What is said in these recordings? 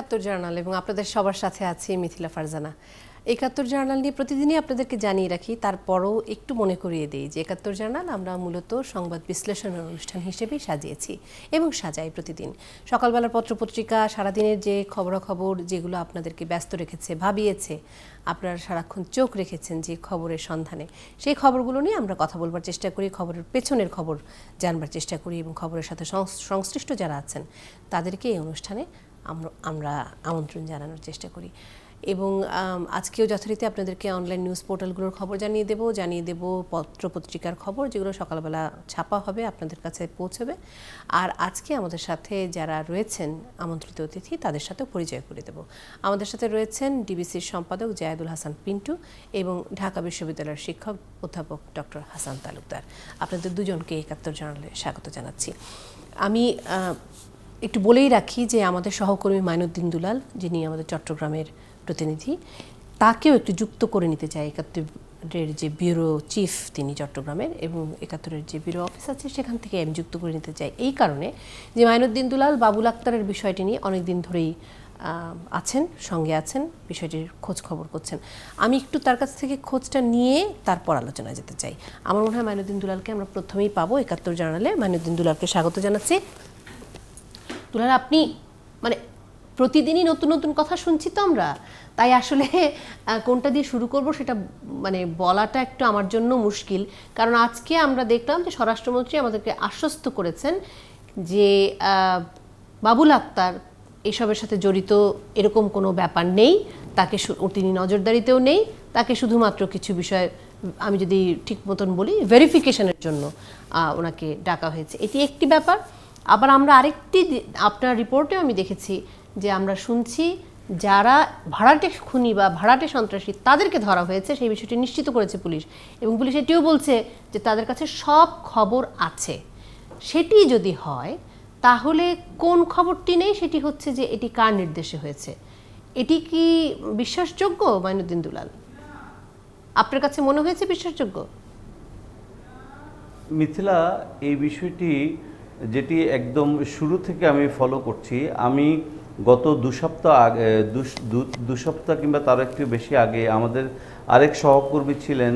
একাত্তর জার্নাল এবং আপনাদের সবার সাথে আছি মিথিলা ফারজানা। একাত্তর জার্নাল নিয়ে প্রতিদিনই আপনাদেরকে জানিয়ে রাখি, তারপরও একটু মনে করিয়ে দিই যে একাত্তর জার্নাল আমরা মূলত সংবাদ বিশ্লেষণের অনুষ্ঠান হিসেবেই সাজিয়েছি এবং সাজাই প্রতিদিন। সকালবেলার পত্রপত্রিকা, সারাদিনের যে খবরাখবর যেগুলো আপনাদেরকে ব্যস্ত রেখেছে, ভাবিয়েছে, আপনারা সারাক্ষণ চোখ রেখেছেন যে খবরের সন্ধানে, সেই খবরগুলো নিয়ে আমরা কথা বলবার চেষ্টা করি, খবরের পেছনের খবর জানবার চেষ্টা করি এবং খবরের সাথে সংশ্লিষ্ট যারা আছেন তাদেরকে এই অনুষ্ঠানে আমরা আমন্ত্রণ জানানোর চেষ্টা করি। এবং আজকেও যথারীতি আপনাদেরকে অনলাইন নিউজ পোর্টালগুলোর খবর জানিয়ে দেব পত্রপত্রিকার খবর যেগুলো সকালবেলা ছাপা হবে, আপনাদের কাছে পৌঁছবে। আর আজকে আমাদের সাথে যারা রয়েছেন আমন্ত্রিত অতিথি তাদের সাথে পরিচয় করে দেব। আমাদের সাথে রয়েছেন ডিবিসির সম্পাদক জায়েদুল হাসান পিন্টু এবং ঢাকা বিশ্ববিদ্যালয়ের শিক্ষক অধ্যাপক ডক্টর হাসান তালুকদার। আপনাদের দুজনকে একাত্তর জার্নালে স্বাগত জানাচ্ছি। আমি একটু বলেই রাখি যে আমাদের সহকর্মী মাইনুদ্দিন দুলাল, যিনি আমাদের চট্টগ্রামের প্রতিনিধি, তাকেও একটু যুক্ত করে নিতে চাই। একাত্তরের যে ব্যুরো চিফ তিনি চট্টগ্রামের, এবং একাত্তরের যে ব্যুরো অফিস আছে সেখান থেকে আমি যুক্ত করে নিতে চাই এই কারণে যে মাইনুদ্দিন দুলাল বাবুল আক্তারের বিষয়টি নিয়ে অনেক দিন ধরেই সঙ্গে আছেন, বিষয়টির খোঁজ খবর করছেন। আমি একটু তার কাছ থেকে খোঁজটা নিয়ে তারপর আলোচনায় যেতে চাই। আমার মনে হয় মাইনুদ্দিন দুলালকে আমরা প্রথমেই পাবো একাত্তর জার্নালে। মাইনুদ্দিন দুলালকে স্বাগত জানাচ্ছি। দুলাল, আপনি মানে প্রতিদিনই নতুন নতুন কথা শুনছি তো আমরা, তাই আসলে কোনটা দিয়ে শুরু করব সেটা মানে বলাটা একটু আমার জন্য মুশকিল। কারণ আজকে আমরা দেখলাম যে স্বরাষ্ট্রমন্ত্রী আমাদেরকে আশ্বস্ত করেছেন যে বাবুল আক্তার এসবের সাথে জড়িত এরকম কোনো ব্যাপার নেই, তাকে তিনি নজরদারিতেও নেই, তাকে শুধুমাত্র কিছু বিষয়, আমি যদি ঠিক মতন বলি, ভেরিফিকেশনের জন্য ওনাকে ডাকা হয়েছে। এটি একটি ব্যাপার। আবার আমরা আরেকটি, আপনার রিপোর্টেও আমি দেখেছি যে আমরা শুনছি যারা ভাড়াটে খুনি বা ভাড়াটে সন্ত্রাসী তাদেরকে ধরা হয়েছে, সেই বিষয়টি নিশ্চিত করেছে পুলিশ, এবং পুলিশ এটিও বলছে যে তাদের কাছে সব খবর আছে। সেটি যদি হয় তাহলে কোন খবরটি নেই সেটি হচ্ছে যে এটি কার নির্দেশে হয়েছে। এটি কি বিশ্বাসযোগ্য মাইনুদ্দিন দুলাল? আপনার কাছে মনে হয়েছে বিশ্বাসযোগ্য? মিথিলা, এই বিষয়টি যেটি একদম শুরু থেকে আমি ফলো করছি, আমি গত দু সপ্তাহ কিংবা তার একটু বেশি আগে আমাদের আরেক সহকর্মী ছিলেন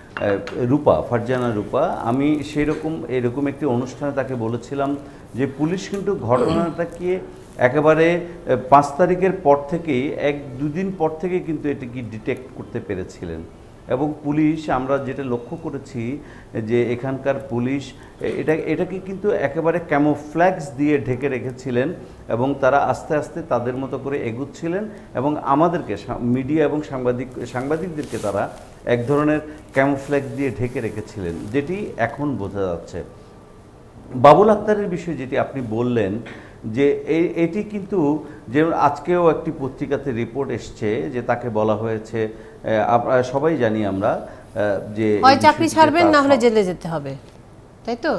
ফারজানা রূপা, আমি এরকম একটি অনুষ্ঠানে তাকে বলেছিলাম যে পুলিশ কিন্তু ঘটনাটাকে একেবারে 5 তারিখের পর থেকেই, 1-2 দিন পর থেকে কিন্তু এটিকে ডিটেক্ট করতে পেরেছিলেন। এবং পুলিশ, আমরা যেটা লক্ষ্য করেছি যে এখানকার পুলিশ এটাকে কিন্তু একেবারে ক্যামোফ্ল্যাক্স দিয়ে ঢেকে রেখেছিলেন এবং তারা আস্তে আস্তে তাদের মতো করে এগুচ্ছিলেন এবং আমাদেরকে, মিডিয়া এবং সাংবাদিকদেরকে তারা এক ধরনের ক্যামোফ্ল্যাক্স দিয়ে ঢেকে রেখেছিলেন, যেটি এখন বোঝা যাচ্ছে। বাবুল আক্তারের বিষয়ে যেটি আপনি বললেন যে এটি কিন্তু, যেমন আজকেও একটি পত্রিকাতে রিপোর্ট এসছে যে তাকে বলা হয়েছে, সবাই জানি আমরা, যে হয় চাকরি ছাড়বেন না হলে জেলে যেতে হবে, তাই তো?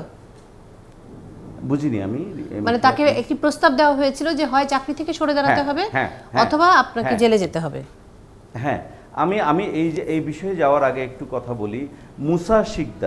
বুঝিনি আমি। মানে তাকে একটি প্রস্তাব দেওয়া হয়েছিল যে হয় চাকরি থেকে সরে দাঁড়াতে হবে অথবা আপনাকে জেলে যেতে হবে। হ্যাঁ, আমি এই বিষয়ে যাওয়ার আগে একটু কথা বলি। মুসা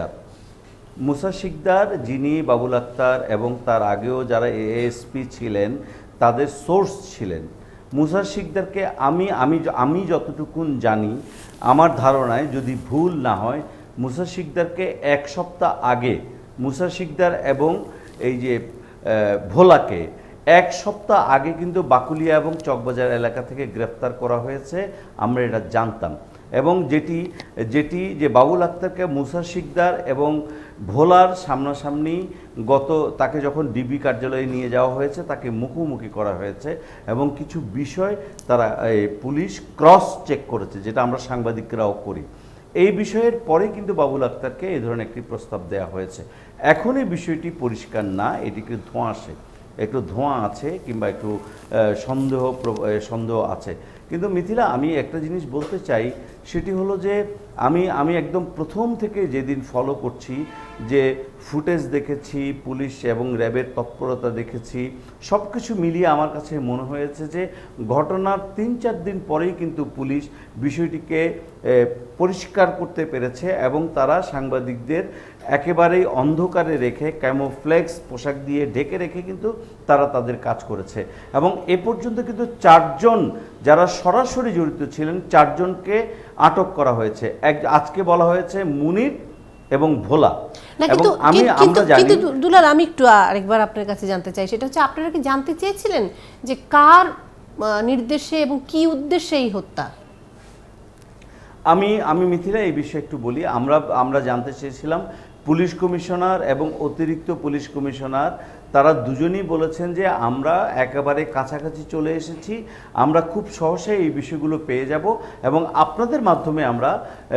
শিকদার, যিনি বাবুল আক্তার এবং তার আগেও যারা এএসপি ছিলেন তাদের সোর্স ছিলেন, মুসা শিকদারকে আমি যতটুকুন জানি, আমার ধারণায় যদি ভুল না হয়, মুসা শিকদারকে 1 সপ্তাহ আগে, মুসা শিকদার এবং এই যে ভোলাকে 1 সপ্তাহ আগে কিন্তু বাকুলিয়া এবং চকবাজার এলাকা থেকে গ্রেফতার করা হয়েছে, আমরা এটা জানতাম। এবং যেটি যে বাবুল আক্তারকে মুসা শিকদার এবং ভোলার সামনাসামনি তাকে যখন ডিবি কার্যালয়ে নিয়ে যাওয়া হয়েছে, তাকে মুখোমুখি করা হয়েছে এবং কিছু বিষয় তারা পুলিশ ক্রস চেক করেছে, যেটা আমরা সাংবাদিকরাও করি। এই বিষয়ের পরে কিন্তু বাবুল আক্তারকে এই ধরনের একটি প্রস্তাব দেওয়া হয়েছে। এখন এই বিষয়টি পরিষ্কার না, এটিকে একটু ধোঁয়া আছে কিংবা একটু সন্দেহ আছে। কিন্তু মিথিলা, আমি একটা জিনিস বলতে চাই, সেটি হলো যে আমি একদম প্রথম থেকে যেদিন ফলো করছি, যে ফুটেজ দেখেছি, পুলিশ এবং র্যাবের তৎপরতা দেখেছি, সব কিছু মিলিয়ে আমার কাছে মনে হয়েছে যে ঘটনার ৩-৪ দিন পরেই কিন্তু পুলিশ বিষয়টিকে পরিষ্কার করতে পেরেছে এবং তারা সাংবাদিকদের একেবারেই অন্ধকারে রেখে ক্যামোফ্লেক্স পোশাক দিয়ে ঢেকে রেখে কিন্তু তারা তাদের কাজ করেছে। এবং এ পর্যন্ত কিন্তু 4 জন যারা সরাসরি জড়িত ছিলেন 4 জনকে আটক করা হয়েছে। আজকে বলা হয়েছে মুনির এবং ভোলা। কিন্তু দুলাল, আমি একটু আরেকবার আপনার কাছে জানতে চাই, সেটা হচ্ছে আপনারা কি জানতে চেয়েছিলেন যে কার নির্দেশে এবং কি উদ্দেশ্যে এই হত্যা? আমি মিথিলা এই বিষয়ে একটু বলি। আমরা জানতে চেয়েছিলাম, পুলিশ কমিশনার এবং অতিরিক্ত পুলিশ কমিশনার তারা দুজনেই বলেছেন যে আমরা একেবারে কাছাকাছি চলে এসেছি, আমরা খুব সহজে এই বিষয়গুলো পেয়ে যাব এবং আপনাদের মাধ্যমে আমরা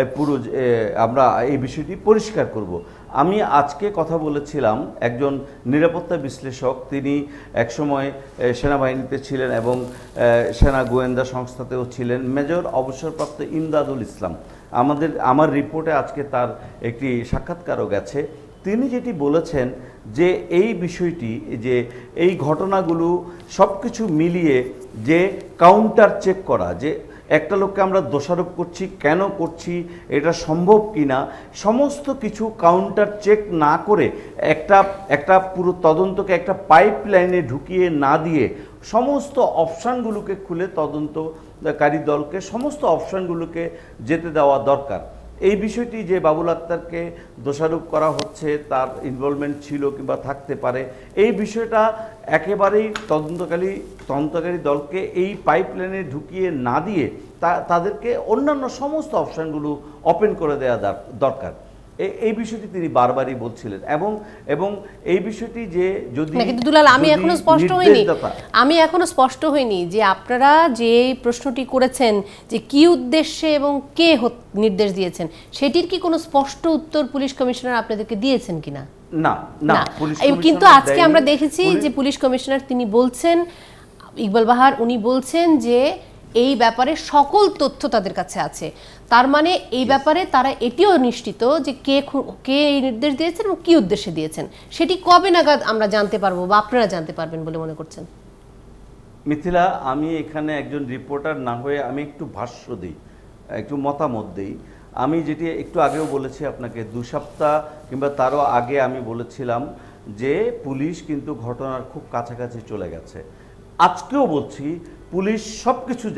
এই বিষয়টি পরিষ্কার করব। আমি আজকে কথা বলেছিলাম একজন নিরাপত্তা বিশ্লেষক, তিনি একসময় সেনাবাহিনীতে ছিলেন এবং সেনা গোয়েন্দা সংস্থাতেও ছিলেন, মেজর অবসরপ্রাপ্ত ইমদাদুল ইসলাম। আমার রিপোর্টে আজকে তার একটি সাক্ষাৎকারও গেছে। তিনি যেটি বলেছেন যে এই বিষয়টি, যে এই ঘটনাগুলো সব কিছু মিলিয়ে যে কাউন্টার চেক করা, যে একটা লোককে আমরা দোষারোপ করছি, কেন করছি, এটা সম্ভব কিনা, সমস্ত কিছু কাউন্টার চেক না করে একটা পুরো তদন্তকে একটা পাইপ লাইনে ঢুকিয়ে না দিয়ে সমস্ত অপশানগুলোকে খুলে তদন্তকারী দলকে সমস্ত অপশানগুলোকে যেতে দেওয়া দরকার। এই বিষয়টি যে বাবুল আক্তারকে দোষারোপ করা হচ্ছে, তার ইনভলভমেন্ট ছিল কিংবা থাকতে পারে, এই বিষয়টা একেবারেই তদন্তকারী দলকে এই পাইপলাইনে ঢুকিয়ে না দিয়ে তাদেরকে অন্যান্য সমস্ত অপশানগুলো ওপেন করে দেওয়া দরকার। এই বিষয়টি তিনি বারবারই বলছিলেন এবং এই বিষয়টি যে যদি কিন্তু দুলাল, আমি এখনো স্পষ্ট হইনি যে আপনারা যে প্রশ্নটি করেছেন যে কি উদ্দেশ্যে এবং কে নির্দেশ দিয়েছেন, সেটির কি কোনো স্পষ্ট উত্তর পুলিশ কমিশনার আপনাদেরকে দিয়েছেন কিনা? না, কিন্তু আজকে আমরা দেখেছি যে পুলিশ কমিশনার তিনি বলছেন, ইকবাল বাহার উনি বলছেন যে এই ব্যাপারে সকল তথ্য তাদের কাছে আছে। তার মানে এই ব্যাপারে তারা এটিও নিশ্চিত যে কে এই নির্দেশ দিয়েছেন এবং কি উদ্দেশ্যে দিয়েছেন। সেটি কবে নাগাদ আমরা জানতে পারবো বা আপনারা জানতে পারবেন বলে মনে করছেন? মিথিলা, আমি এখানে একজন রিপোর্টার না হয়ে আমি একটু ভাষ্য দিই, একটু মতামত দিই। আমি যেটি একটু আগেও বলেছি আপনাকে, 2 সপ্তাহ কিংবা তারও আগে আমি বলেছিলাম যে পুলিশ কিন্তু ঘটনার খুব কাছাকাছি চলে গেছে। আজকেও বলছি, পুলিশ সব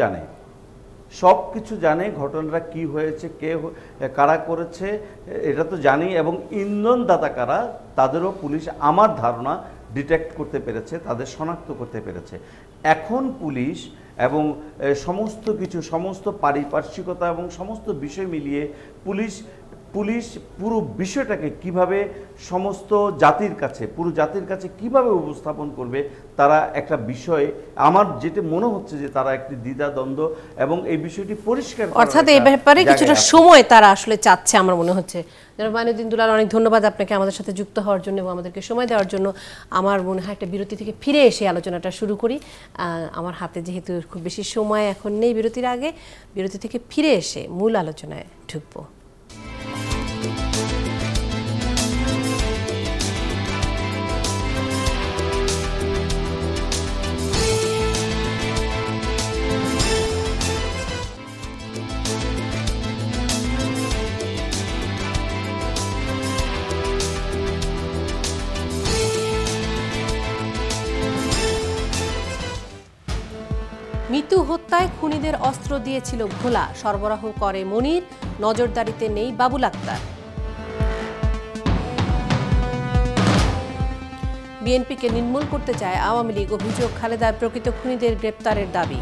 কিছু জানে, ঘটনাটা কি হয়েছে, কারা করেছে এটা তো জানি, এবং ইন্ধনদাতা কারা তাদেরও পুলিশ আমার ধারণা ডিটেক্ট করতে পেরেছে, তাদের শনাক্ত করতে পেরেছে। এখন পুলিশ এবং সমস্ত পারিপার্শ্বিকতা এবং সমস্ত বিষয় মিলিয়ে পুলিশ পুরো বিষয়টাকে কিভাবে পুরো জাতির কাছে কিভাবে উপস্থাপন করবে, তারা একটা বিষয়ে আমার যেটা মনে হচ্ছে যে তারা একটি দ্বিধাদ্বন্দ্ব এবং এই বিষয়টি পরিষ্কার, অর্থাৎ এই ব্যাপারে কিছুটা সময় তারা আসলে চাচ্ছে আমার মনে হচ্ছে। জনাব মাইনুদ্দিন দুলাল, অনেক ধন্যবাদ আপনাকে আমাদের সাথে যুক্ত হওয়ার জন্য এবং আমাদেরকে সময় দেওয়ার জন্য। আমার মনে হয় একটা বিরতি থেকে ফিরে এসে আলোচনাটা শুরু করি। আমার হাতে যেহেতু খুব বেশি সময় এখন নেই বিরতির আগে, বিরতি থেকে ফিরে এসে মূল আলোচনায় ঢুকবো। মিতু হত্যায় খুনিদের অস্ত্র দিয়েছিল ভোলা, সরবরাহ করে মনির, নজরদারিতে নেই বাবুল আক্তার। বিএনপিকে নির্মূল করতে চায় আওয়ামী লীগ, অভিযোগ খালেদার প্রকৃত খুনিদের গ্রেপ্তারের দাবি।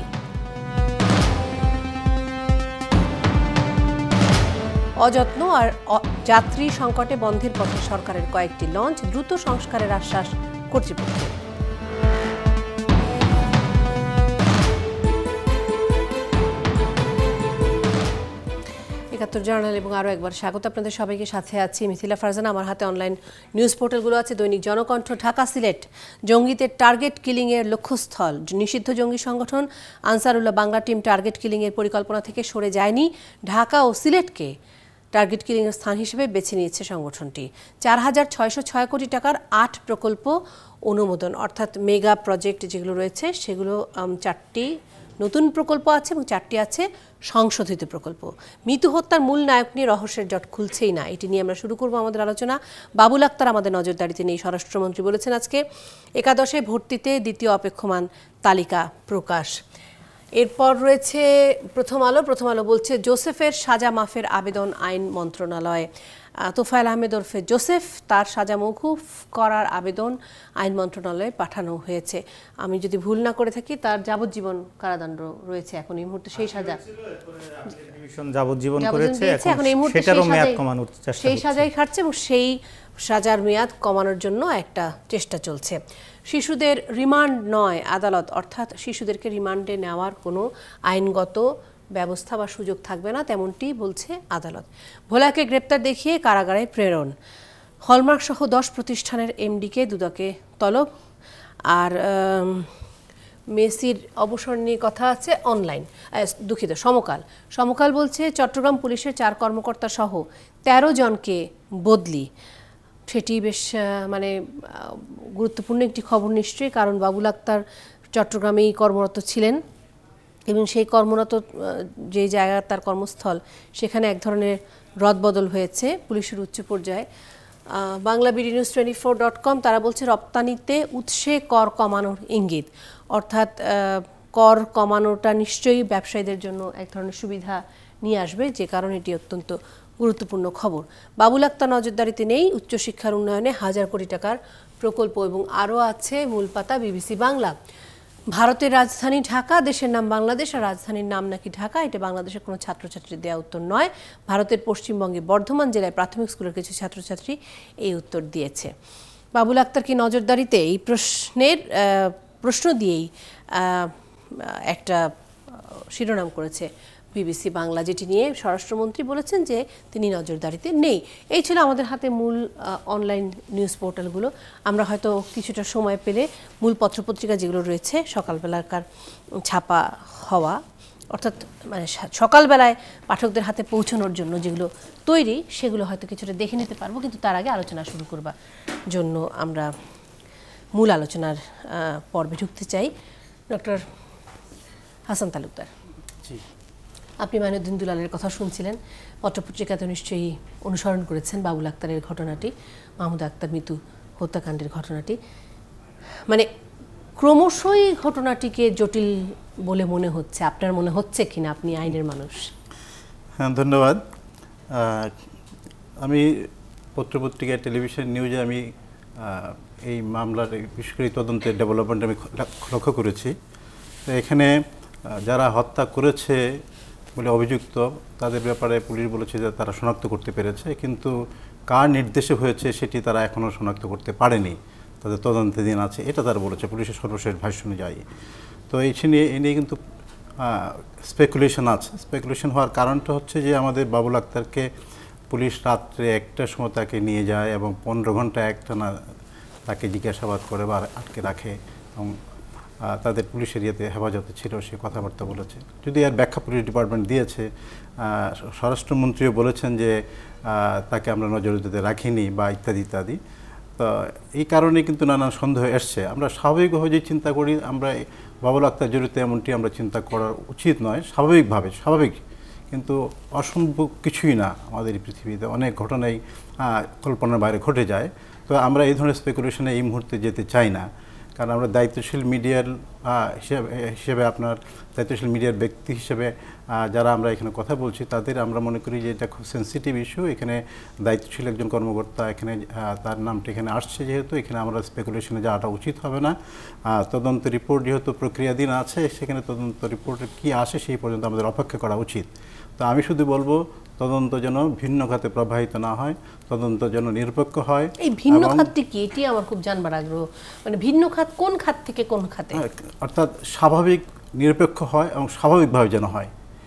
অযত্ন আর যাত্রী সংকটে বন্ধের পথে সরকারের কয়েকটি লঞ্চ, দ্রুত সংস্কারের আশ্বাস কর্তৃপক্ষের। একাত্তর জার্নাল এবং আরও একবার স্বাগত আপনাদের সবাইকে। সাথে আছি মিথিলা ফারজানা। আমার হাতে অনলাইন নিউজ পোর্টালগুলো আছে। দৈনিক জনকণ্ঠ, ঢাকা সিলেট, জঙ্গিদের টার্গেট কিলিংয়ের লক্ষ্যস্থল, নিষিদ্ধ জঙ্গি সংগঠন আনসারুল্লাহ বাংলা টিম টার্গেট কিলিংয়ের পরিকল্পনা থেকে সরে যায়নি, ঢাকা ও সিলেটকে টার্গেট কিলিংয়ের স্থান হিসেবে বেছে নিয়েছে সংগঠনটি। 4,606 কোটি টাকার 8 প্রকল্প অনুমোদন, অর্থাৎ মেগা প্রজেক্ট যেগুলো রয়েছে সেগুলো 4টি নতুন প্রকল্প আছে এবং 4টি আছে সংশোধিত প্রকল্প। মিতু হত্যার মূল নায়ক নিয়ে রহস্যের জট খুলছেই না, এটি নিয়ে আমরা শুরু করব আমাদের আলোচনা। বাবুল আক্তার আমাদের নজরদারিতে নেই, স্বরাষ্ট্রমন্ত্রী বলেছেন আজকে একাদশে ভর্তিতে দ্বিতীয় অপেক্ষমান তালিকা প্রকাশ। এরপর রয়েছে প্রথম আলো বলছে জোসেফের সাজা মাফের আবেদন আইন মন্ত্রণালয়ে। তোফায়েল আহমেদ ওরফে জোসেফ, তার সাজা মওকুফ করার আবেদন আইন মন্ত্রণালয়ে পাঠানো হয়েছে। আমি যদি ভুল না করে থাকি তার যাবজ্জীবন কারাদণ্ড রয়েছে এখন এই মুহূর্তে, সেই সাজা যাবজ্জীবন করেছে, এখন এই মুহূর্তে সেটারও মেয়াদ কমানোর চেষ্টা, সেই সাজাই খাটছে এবং সেই সাজার মেয়াদ কমানোর জন্য একটা চেষ্টা চলছে। শিশুদের রিমান্ড নয় আদালত, অর্থাৎ শিশুদেরকে রিমান্ডে নেওয়ার কোনো আইনগত ব্যবস্থা বা সুযোগ থাকবে না, তেমনটি বলছে আদালত। ভোলাকে গ্রেপ্তার দেখিয়ে কারাগারে প্রেরণ, হলমার্ক সহ 10 প্রতিষ্ঠানের এমডিকে দুদকে তলব। আর মেসির অবসর নিয়ে কথা আছে অনলাইন, সমকাল বলছে চট্টগ্রাম পুলিশের 4 কর্মকর্তা সহ 13 জনকে বদলি। সেটি বেশ গুরুত্বপূর্ণ একটি খবর নিশ্চয়ই, কারণ বাবুল আক্তার চট্টগ্রামেই কর্মরত ছিলেন এবং সেই কর্মরত যে জায়গা তার কর্মস্থল, সেখানে এক ধরনের রদবদল হয়েছে পুলিশের উচ্চ পর্যায়ে। বাংলাবিডিনিউজ24.com তারা বলছে রপ্তানিতে উৎসে কর কমানোর ইঙ্গিত, অর্থাৎ কর কমানোটা নিশ্চয়ই ব্যবসায়ীদের জন্য এক ধরনের সুবিধা নিয়ে আসবে, যে কারণে এটি অত্যন্ত গুরুত্বপূর্ণ খবর। বাবুল আক্তার নজরদারিতে নেই, উচ্চশিক্ষার উন্নয়নে 1000 কোটি টাকার প্রকল্প। এবং আরও আছে মূল পাতা বিবিসি বাংলা, ভারতের রাজধানী ঢাকা, দেশের নাম বাংলাদেশ আর রাজধানীর নাম নাকি ঢাকা। এটা বাংলাদেশের কোনো ছাত্রছাত্রীর দেওয়া উত্তর নয়, ভারতের পশ্চিমবঙ্গে বর্ধমান জেলায় প্রাথমিক স্কুলের কিছু ছাত্রছাত্রী এই উত্তর দিয়েছে। বাবুল আক্তার কি নজরদারিতে, এই প্রশ্ন দিয়েই একটা শিরোনাম করেছে বিবিসি বাংলা, যেটি নিয়ে স্বরাষ্ট্রমন্ত্রী বলেছেন যে তিনি নজরদারিতে নেই। এই ছিল আমাদের হাতে মূল অনলাইন নিউজ পোর্টালগুলো। আমরা হয়তো কিছুটা সময় পেলে মূল পত্রপত্রিকা যেগুলো রয়েছে সকালবেলাকার ছাপা হওয়া, অর্থাৎ সকালবেলায় পাঠকদের হাতে পৌঁছানোর জন্য যেগুলো তৈরি, সেগুলো হয়তো কিছুটা দেখে নিতে পারবো। কিন্তু তার আগে আলোচনা শুরু করবার জন্য আমরা মূল আলোচনার পর্বে ঢুকতে চাই। ডক্টর হাসান তালুকদার, আপনি মাইনুদ্দিন দুলালের কথা শুনছিলেন, পত্রপত্রিকাতে নিশ্চয়ই অনুসরণ করেছেন বাবুল আক্তারের ঘটনাটি, মাহমুদা আক্তার মৃত্যু হত্যাকাণ্ডের ঘটনাটি। ক্রমশই ঘটনাটিকে জটিল বলে মনে হচ্ছে, আপনার মনে হচ্ছে কিনা? আপনি আইনের মানুষ। হ্যাঁ, ধন্যবাদ। আমি পত্রপত্রিকা, টেলিভিশন নিউজে আমি এই মামলার বিশেষ করে তদন্তের ডেভেলপমেন্ট আমি লক্ষ্য করেছি। তো এখানে যারা হত্যা করেছে বলে অভিযুক্ত, তাদের ব্যাপারে পুলিশ বলেছে যে তারা শনাক্ত করতে পেরেছে, কিন্তু কার নির্দেশে হয়েছে সেটি তারা এখনও শনাক্ত করতে পারেনি, তাদের তদন্তের দিন আছে, এটা তারা বলেছে পুলিশের সর্বশেষ ভাষ্য অনুযায়ী। তো এই নিয়ে কিন্তু স্পেকুলেশন আছে। স্পেকুলেশন হওয়ার কারণটা হচ্ছে যে আমাদের বাবুল আক্তারকে পুলিশ রাত্রে 1টার সময় তাকে নিয়ে যায় এবং 15 ঘন্টা একটানা তাকে জিজ্ঞাসাবাদ করে বা আটকে রাখে এবং তাদের পুলিশের ইয়েতে হেফাজতে ছিল, সে কথাবার্তা বলেছে। যদি এর ব্যাখ্যা পুলিশ ডিপার্টমেন্ট দিয়েছে, স্বরাষ্ট্রমন্ত্রীও বলেছেন যে তাকে আমরা নজরদারিতে রাখিনি বা ইত্যাদি ইত্যাদি। তো এই কারণে কিন্তু নানান সন্দেহ এসছে। আমরা স্বাভাবিকভাবে যে চিন্তা করি, আমরা বাবুল আক্তার জড়িত এমনটি আমরা চিন্তা করা উচিত নয়, স্বাভাবিক, কিন্তু অসম্ভব কিছুই না। আমাদের এই পৃথিবীতে অনেক ঘটনাই কল্পনার বাইরে ঘটে যায়। তো আমরা এই ধরনের স্পেকুলেশনে এই মুহূর্তে যেতে চাই না, কারণ আমরা দায়িত্বশীল মিডিয়ার হিসেবে আপনার দায়িত্বশীল মিডিয়ার ব্যক্তি হিসেবে যারা আমরা এখানে কথা বলছি, তাদের আমরা মনে করি যে এটা খুব সেন্সিটিভ ইস্যু। এখানে দায়িত্বশীল একজন কর্মকর্তা, এখানে তার নামটা এখানে আসছে, যেহেতু এখানে আমরা স্পেকুলেশনে যাওয়াটা উচিত হবে না। তদন্ত রিপোর্ট যেহেতু প্রক্রিয়াধীন আছে, সেখানে তদন্ত রিপোর্টে কী আসে সেই পর্যন্ত আমাদের অপেক্ষা করা উচিত। তো আমি শুধু বলবো, তদন্ত যেন ভিন্ন খাতে প্রবাহিত না হয়, তদন্ত যেন নিরপেক্ষ হয়। এই ভিন্ন খাতটি কি, এটি আমার খুব জানবার আগ্রহ। ভিন্ন খাত কোন খাত থেকে কোন খাতে? অর্থাৎ স্বাভাবিক নিরপেক্ষ হয় এবং স্বাভাবিকভাবে যেন হয়,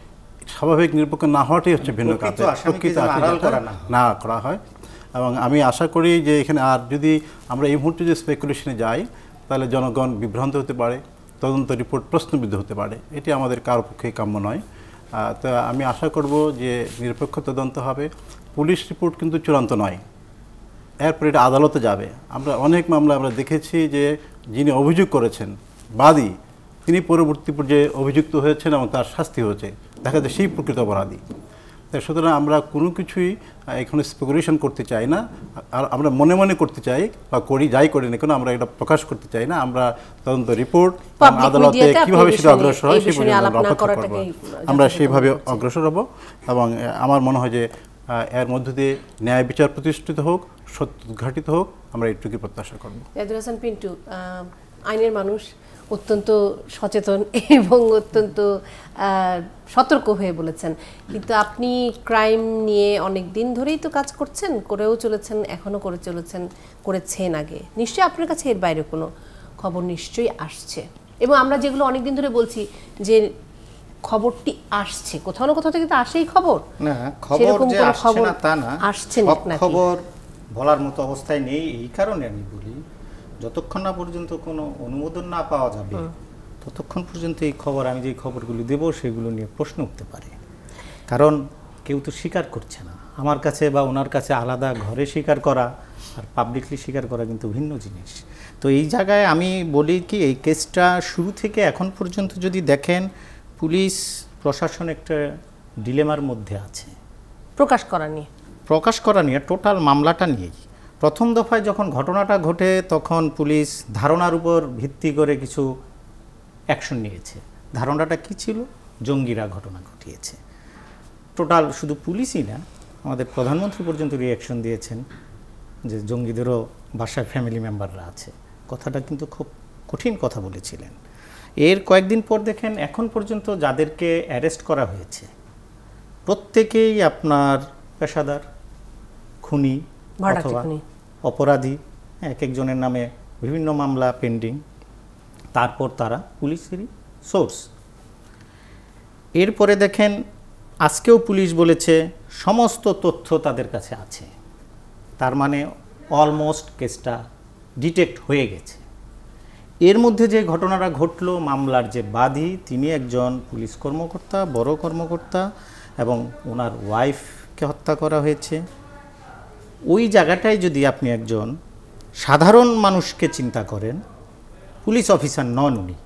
স্বাভাবিক নিরপেক্ষ না হওয়াটাই হচ্ছে ভিন্ন কাজ, প্রকৃত না করা হয়। এবং আমি আশা করি যে এখানে আর যদি আমরা এই মুহূর্তে যে স্পেকুলেশনে যাই তাহলে জনগণ বিভ্রান্ত হতে পারে, তদন্ত রিপোর্ট প্রশ্নবিদ্ধ হতে পারে, এটি আমাদের কারো পক্ষে কাম্য নয়। তো আমি আশা করব যে নিরপেক্ষ তদন্ত হবে। পুলিশ রিপোর্ট কিন্তু চূড়ান্ত নয়, এরপরে এটা আদালতে যাবে। আমরা অনেক মামলা আমরা দেখেছি যে যিনি অভিযোগ করেছেন বাদী, তিনি পরবর্তী পর্যায়ে অভিযুক্ত হয়েছেন এবং তার শাস্তি হয়েছে, দেখা যায় সেই প্রকৃত অপরাধী। তাই সুতরাং আমরা কোনো কিছুই এখানে স্পেকুলেশন করতে চাই না, আর আমরা মনে মনে করতে চাই বা যাই করি না কেন আমরা এটা প্রকাশ করতে চাই না। আমরা তদন্ত রিপোর্ট আদালতে কীভাবে সেটা অগ্রসর হয় সেই পর্যন্ত আমরা অপেক্ষা করব, আমরা সেইভাবে অগ্রসর হব। এবং আমার মনে হয় যে এর মধ্য দিয়ে ন্যায় বিচার প্রতিষ্ঠিত হোক, সত্য উদ্ঘাটিত হোক, আমরা এইটুকুই প্রত্যাশা করব। জাহিদুল হাসান পিন্টু, আইনের মানুষ, অত্যন্ত সচেতন এবং অত্যন্ত সতর্ক হয়ে বলেছেন, কিন্তু আপনি ক্রাইম নিয়ে অনেক দিন ধরেই তো কাজ করছেন, করেও চলেছেন, এখনও করেছেন আগে। নিশ্চয়ই আপনার কাছে এর বাইরে কোনো খবর নিশ্চয়ই আসছে, এবং আমরা যেগুলো অনেক দিন ধরে বলছি যে খবরটি আসছে, কোথাও না কোথাও থেকে তো আসেই খবর। না, খবর যে আসছে না তা না, সব খবর বলার মতো অবস্থায় নেই। এই কারণে আমি বলি, যতক্ষণ না পর্যন্ত কোনো অনুমোদন না পাওয়া যাবে ততক্ষণ পর্যন্ত এই খবর, আমি যে খবরগুলো দেব সেগুলো নিয়ে প্রশ্ন উঠতে পারে। কারণ কেউ তো স্বীকার করছে না। আমার কাছে বা ওনার কাছে আলাদা ঘরে স্বীকার করা আর পাবলিকলি স্বীকার করা কিন্তু ভিন্ন জিনিস। তো এই জায়গায় আমি বলি কি, এই কেসটা শুরু থেকে এখন পর্যন্ত যদি দেখেন, পুলিশ প্রশাসন একটা ডিলেমার মধ্যে আছে প্রকাশ করা নিয়ে, টোটাল মামলাটা নিয়েই। প্রথম দফায় যখন ঘটনাটা ঘটে তখন পুলিশ ধারণার উপর ভিত্তি করে কিছু অ্যাকশন নিয়েছে। ধারণাটা কি ছিল? জঙ্গিরা ঘটনা ঘটিয়েছে। টোটাল শুধু পুলিশই না, আমাদের প্রধানমন্ত্রী পর্যন্ত রিঅ্যাকশন দিয়েছেন যে জঙ্গিদেরও বাসায় ফ্যামিলি মেম্বাররা আছে। কথাটা কিন্তু খুব কঠিন কথা বলেছিলেন। এর কয়েকদিন পর দেখেন এখন পর্যন্ত যাদেরকে অ্যারেস্ট করা হয়েছে প্রত্যেকেই আপনার পেশাদার খুনি অথবা অপরাধী, এক একজনের নামে বিভিন্ন মামলা পেন্ডিং, তারপর তারা পুলিশেরই সোর্স। এরপরে দেখেন আজকেও পুলিশ বলেছে সমস্ত তথ্য তাদের কাছে আছে, তার মানে অলমোস্ট কেসটা ডিটেক্ট হয়ে গেছে। এর মধ্যে যে ঘটনাটা ঘটলো, মামলার যে বাদী তিনি একজন পুলিশ কর্মকর্তা, বড় কর্মকর্তা, এবং ওনার ওয়াইফকে হত্যা করা হয়েছে। ওই জায়গাটায় যদি আপনি একজন সাধারণ মানুষকে চিন্তা করেন, পুলিশ অফিসার নন উনি,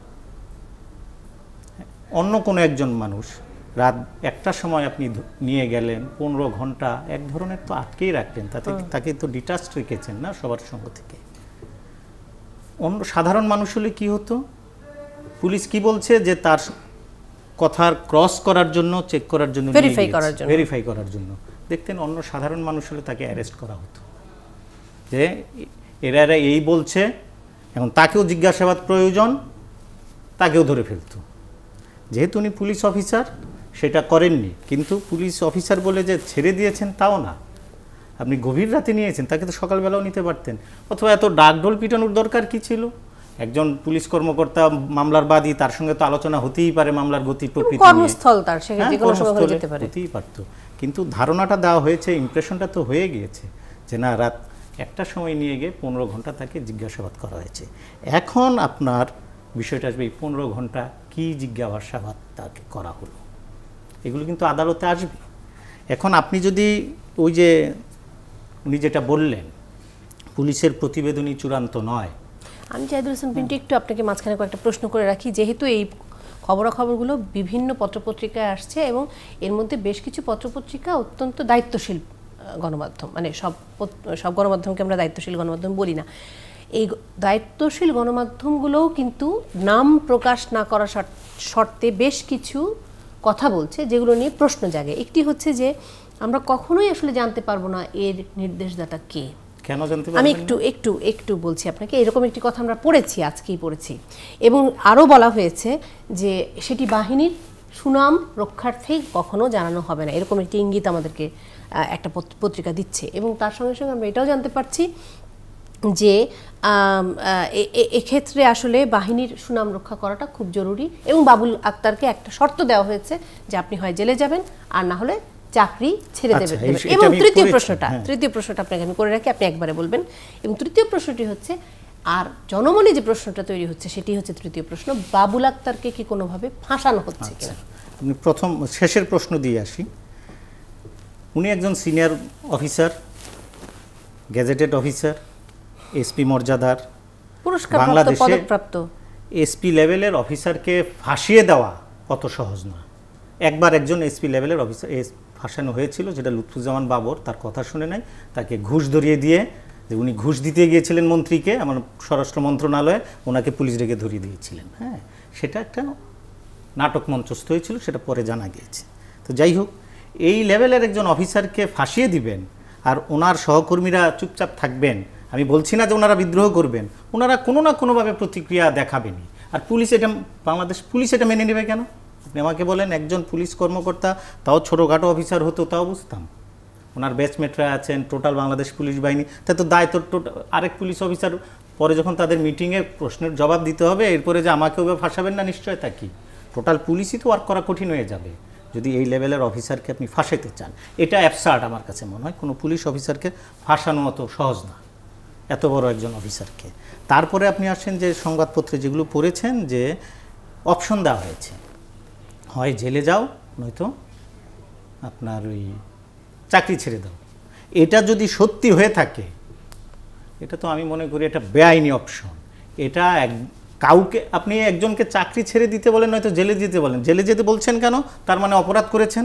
অন্য কোনো একজন মানুষ, রাত 1টার সময় আপনি নিয়ে গেলেন, 15 ঘন্টা এক ধরনের তো আটকেই রাখলেন, তাকে তো ডিটাচড রেখেছেন না সবার সঙ্গ থেকে। অন্য সাধারণ মানুষ হলে কি হতো? পুলিশ কি বলছে যে তার কথার ক্রস করার জন্য, চেক করার জন্য, ভেরিফাই করার জন্য দেখতেন। অন্য সাধারণ মানুষ হলে তাকে অ্যারেস্ট করা হতো, যে এরা এই বলছে, এখন তাকেও জিজ্ঞাসাবাদ প্রয়োজন, তাকেও ধরে ফেলত। যেহেতু উনি পুলিশ অফিসার সেটা করেননি, কিন্তু পুলিশ অফিসার বলে যে ছেড়ে দিয়েছেন তাও না, আপনি গভীর রাতে নিয়েছেন, তাকে তো সকালবেলাও নিতে পারতেন। অথবা এত ডাকঢোল পিটানোর দরকার কি ছিল? একজন পুলিশ কর্মকর্তা মামলার বাদী, তার সঙ্গে তো আলোচনা হতেই পারে মামলার গতি প্রকৃতি হতেই পারত। কিন্তু ধারণাটা দেওয়া হয়েছে, ইমপ্রেশনটা তো হয়ে গিয়েছে যে না, রাত 1টার সময় নিয়ে গিয়ে 15 ঘন্টা তাকে জিজ্ঞাসাবাদ করা হয়েছে। এখন আপনার বিষয়টা আসবে এই 15 ঘন্টা কি জিজ্ঞাসাবাদ তাকে করা হলো, এগুলো কিন্তু আদালতে আসবে। এখন আপনি যদি ওই যে উনি যেটা বললেন পুলিশের প্রতিবেদনই চূড়ান্ত নয়, আমি জাহিদুল হাসান পিন্টু একটু আপনাকে মাঝখানে কয়েকটা প্রশ্ন করে রাখি। যেহেতু এই খবরাখবরগুলো বিভিন্ন পত্রপত্রিকায় আসছে এবং এর মধ্যে বেশ কিছু পত্রপত্রিকা অত্যন্ত দায়িত্বশীল গণমাধ্যম, মানে সব গণমাধ্যমকে আমরা দায়িত্বশীল গণমাধ্যম বলি না, এই দায়িত্বশীল গণমাধ্যমগুলোও কিন্তু নাম প্রকাশ না করার শর্তে বেশ কিছু কথা বলছে যেগুলো নিয়ে প্রশ্ন জাগে। একটি হচ্ছে যে আমরা কখনোই আসলে জানতে পারবো না এর নির্দেশদাতা কে। কেন জানতে পারবেন? আমি একটু বলছি আপনাকে, এরকম একটি কথা আমরা পড়েছি, আজকেই পড়েছি, এবং আরও বলা হয়েছে যে সেটি বাহিনীর সুনাম রক্ষার্থে কখনো জানানো হবে না, এরকম একটি ইঙ্গিত আমাদেরকে একটা পত্রিকা দিচ্ছে। এবং তার সঙ্গে সঙ্গে আমরা এটাও জানতে পারছি যে এক্ষেত্রে আসলে বাহিনীর সুনাম রক্ষা করাটা খুব জরুরি, এবং বাবুল আক্তারকে একটা শর্ত দেওয়া হয়েছে যে আপনি হয় জেলে যাবেন আর না হলে চাকরি ছেড়ে দেবেন। এবং তৃতীয় প্রশ্নটা আপনাকে আমি করে রাখি, আপনি একবারে বলবেন। এবং তৃতীয় প্রশ্নটি হচ্ছে, আর জনমনে যে প্রশ্নটা তৈরি হচ্ছে সেটি হচ্ছে তৃতীয় প্রশ্ন, বাবুল আক্তারকে কি কোনোভাবে ফাঁসানো হচ্ছে কিনা? আপনি প্রথম শেষের প্রশ্ন দিয়ে আসি। উনি একজন senior officer, gazetted officer, SP মর্যাদার, পুরস্কারপ্রাপ্ত, পদকপ্রাপ্ত এসপি লেভেলের অফিসারকে ফাঁসিয়ে দেওয়া অত সহজ না। একবার একজন এসপি লেভেলের অফিসার ফাঁসানো হয়েছিল, যেটা লুৎফুজ্জামান বাবর, তার কথা শুনে নাই, তাকে ঘুষ ধরিয়ে দিয়ে, যে উনি ঘুষ দিতে গিয়েছিলেন মন্ত্রীকে, আমার স্বরাষ্ট্র মন্ত্রণালয়ে, ওনাকে পুলিশ ডেকে ধরিয়ে দিয়েছিলেন। হ্যাঁ, সেটা একটা নাটক মঞ্চস্থ হয়েছিল, সেটা পরে জানা গিয়েছে। তো যাই হোক, এই লেভেলের একজন অফিসারকে ফাঁসিয়ে দিবেন আর ওনার সহকর্মীরা চুপচাপ থাকবেন। আমি বলছি না যে ওনারা বিদ্রোহ করবেন, ওনারা কোনো না কোনোভাবে প্রতিক্রিয়া দেখাবেনই। আর পুলিশ এটা, বাংলাদেশ পুলিশ এটা মেনে নেবে কেন? আপনি আমাকে বলেন, একজন পুলিশ কর্মকর্তা, তাও ছোটোখাটো অফিসার হতো তাও বুঝতাম, ওনার ব্যাচমেটরা আছেন, টোটাল বাংলাদেশ পুলিশ বাহিনী, তাই তো দায়িত্ব আরেক পুলিশ অফিসার পরে যখন তাদের মিটিংয়ে প্রশ্নের জবাব দিতে হবে, এরপরে যে আমাকেও ফাঁসাবেন না, নিশ্চয়তা কি? টোটাল পুলিশই তো ওয়ার্ক করা কঠিন হয়ে যাবে যদি এই লেভেলের অফিসারকে আপনি ফাঁসাইতে চান। এটা অ্যাবসার্ড আমার কাছে মনে হয়, কোনো পুলিশ অফিসারকে ফাঁসানো অত সহজ না, এত বড় একজন অফিসারকে। তারপরে আপনি আসেন যে সংবাদপত্রে যেগুলো পড়েছেন, যে অপশন দেওয়া হয়েছে, হয় জেলে যাও, নয়তো আপনার ওই চাকরি ছেড়ে দাও। এটা যদি সত্যি হয়ে থাকে, এটা তো আমি মনে করি এটা বেআইনি অপশন। এটা কাউকে আপনি একজনকে চাকরি ছেড়ে দিতে বলেন, নয়তো জেলে যেতে বলেন। জেলে যেতে বলছেন কেন? তার মানে অপরাধ করেছেন।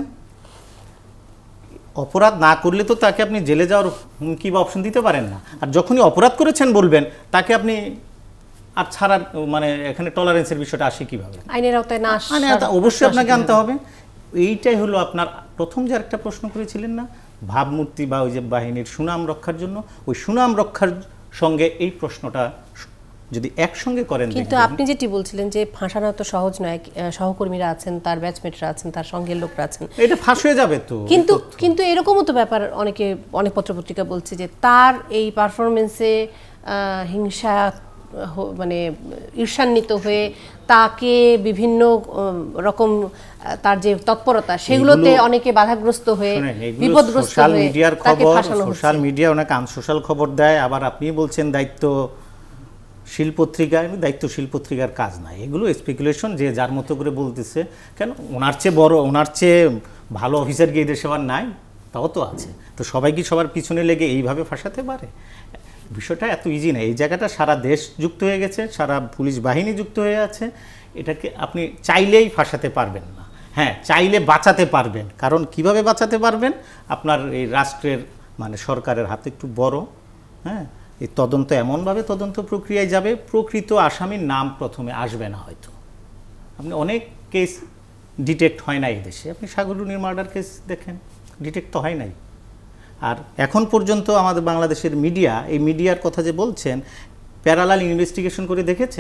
অপরাধ না করলে তো তাকে আপনি জেলে যাওয়ার হুমকি বা অপশন দিতে পারেন না। আর যখনই অপরাধ করেছেন বলবেন, তাকে আপনি আর ছাড়ার মানে এখানে টলারেন্সের বিষয়টা আসে কীভাবে? আইনের আওতায় না আসে, অবশ্যই আপনাকে আনতে হবে। এইটাই হলো আপনার প্রথম যে একটা প্রশ্ন করেছিলেন না, ভাবমূর্তি বা ওই যে বাহিনীর সুনাম রক্ষার জন্য, ওই সুনাম রক্ষার সঙ্গে এই প্রশ্নটা যদি একসঙ্গে করেন। কিন্তু আপনি যেটি বলছিলেন যে ফাঁসানো তো সহজ নয়, সহকর্মীরা আছেন, তার ব্যাচমেটরা আছেন, তার সঙ্গের লোকরা আছেন, এটা ফাঁস হয়ে যাবে তো। কিন্তু এরকমও তো ব্যাপার, অনেক পত্রপত্রিকা বলছে যে তার এই পারফরমেন্সে হিংসা মানে ঈর্ষান্বিত হয়ে তাকে বিভিন্ন রকম তার যে তৎপরতা, সেগুলোতে অনেকে বাধাগ্রস্ত হয়ে বিপদগ্রস্ত সোশ্যাল মিডিয়ার খবর, সোশ্যাল মিডিয়া অনেক আনসোশ্যাল খবর দেয়। আবার আপনি বলছেন দায়িত্বশীল পত্রিকা, দায়িত্বশীল পত্রিকার কাজ নাই, এগুলো স্পেকুলেশন, যে যার মতো করে বলতেছে। কেন? ওনার চেয়ে বড়, ওনার চেয়ে ভালো অফিসার কি এই দেশে আবার নাই? তাও তো আছে। তো সবাই কি সবার পিছনে লেগে এইভাবে ফাঁসাতে পারে? বিষয়টা এত ইজি না। এই জায়গাটা সারা দেশ যুক্ত হয়ে গেছে, সারা পুলিশ বাহিনী যুক্ত হয়ে আছে। এটাকে আপনি চাইলেই ফাঁসাতে পারবেন না। হ্যাঁ, চাইলে বাঁচাতে পারবেন। কারণ কিভাবে বাঁচাতে পারবেন? আপনার এই রাষ্ট্রের মানে সরকারের হাতে একটু বড়। হ্যাঁ, এই তদন্ত এমনভাবে তদন্ত প্রক্রিয়ায় যাবে, প্রকৃত আসামির নাম প্রথমে আসবে না হয়তো। আপনি অনেক কেস ডিটেক্ট হয় না এই দেশে। আপনি সাগররুনির মার্ডার কেস দেখেন, ডিটেক্ট তো হয় নাই। আর এখন পর্যন্ত আমাদের বাংলাদেশের মিডিয়া, এই মিডিয়ার কথা যে বলছেন, প্যারালাল ইনভেস্টিগেশন করে দেখেছে?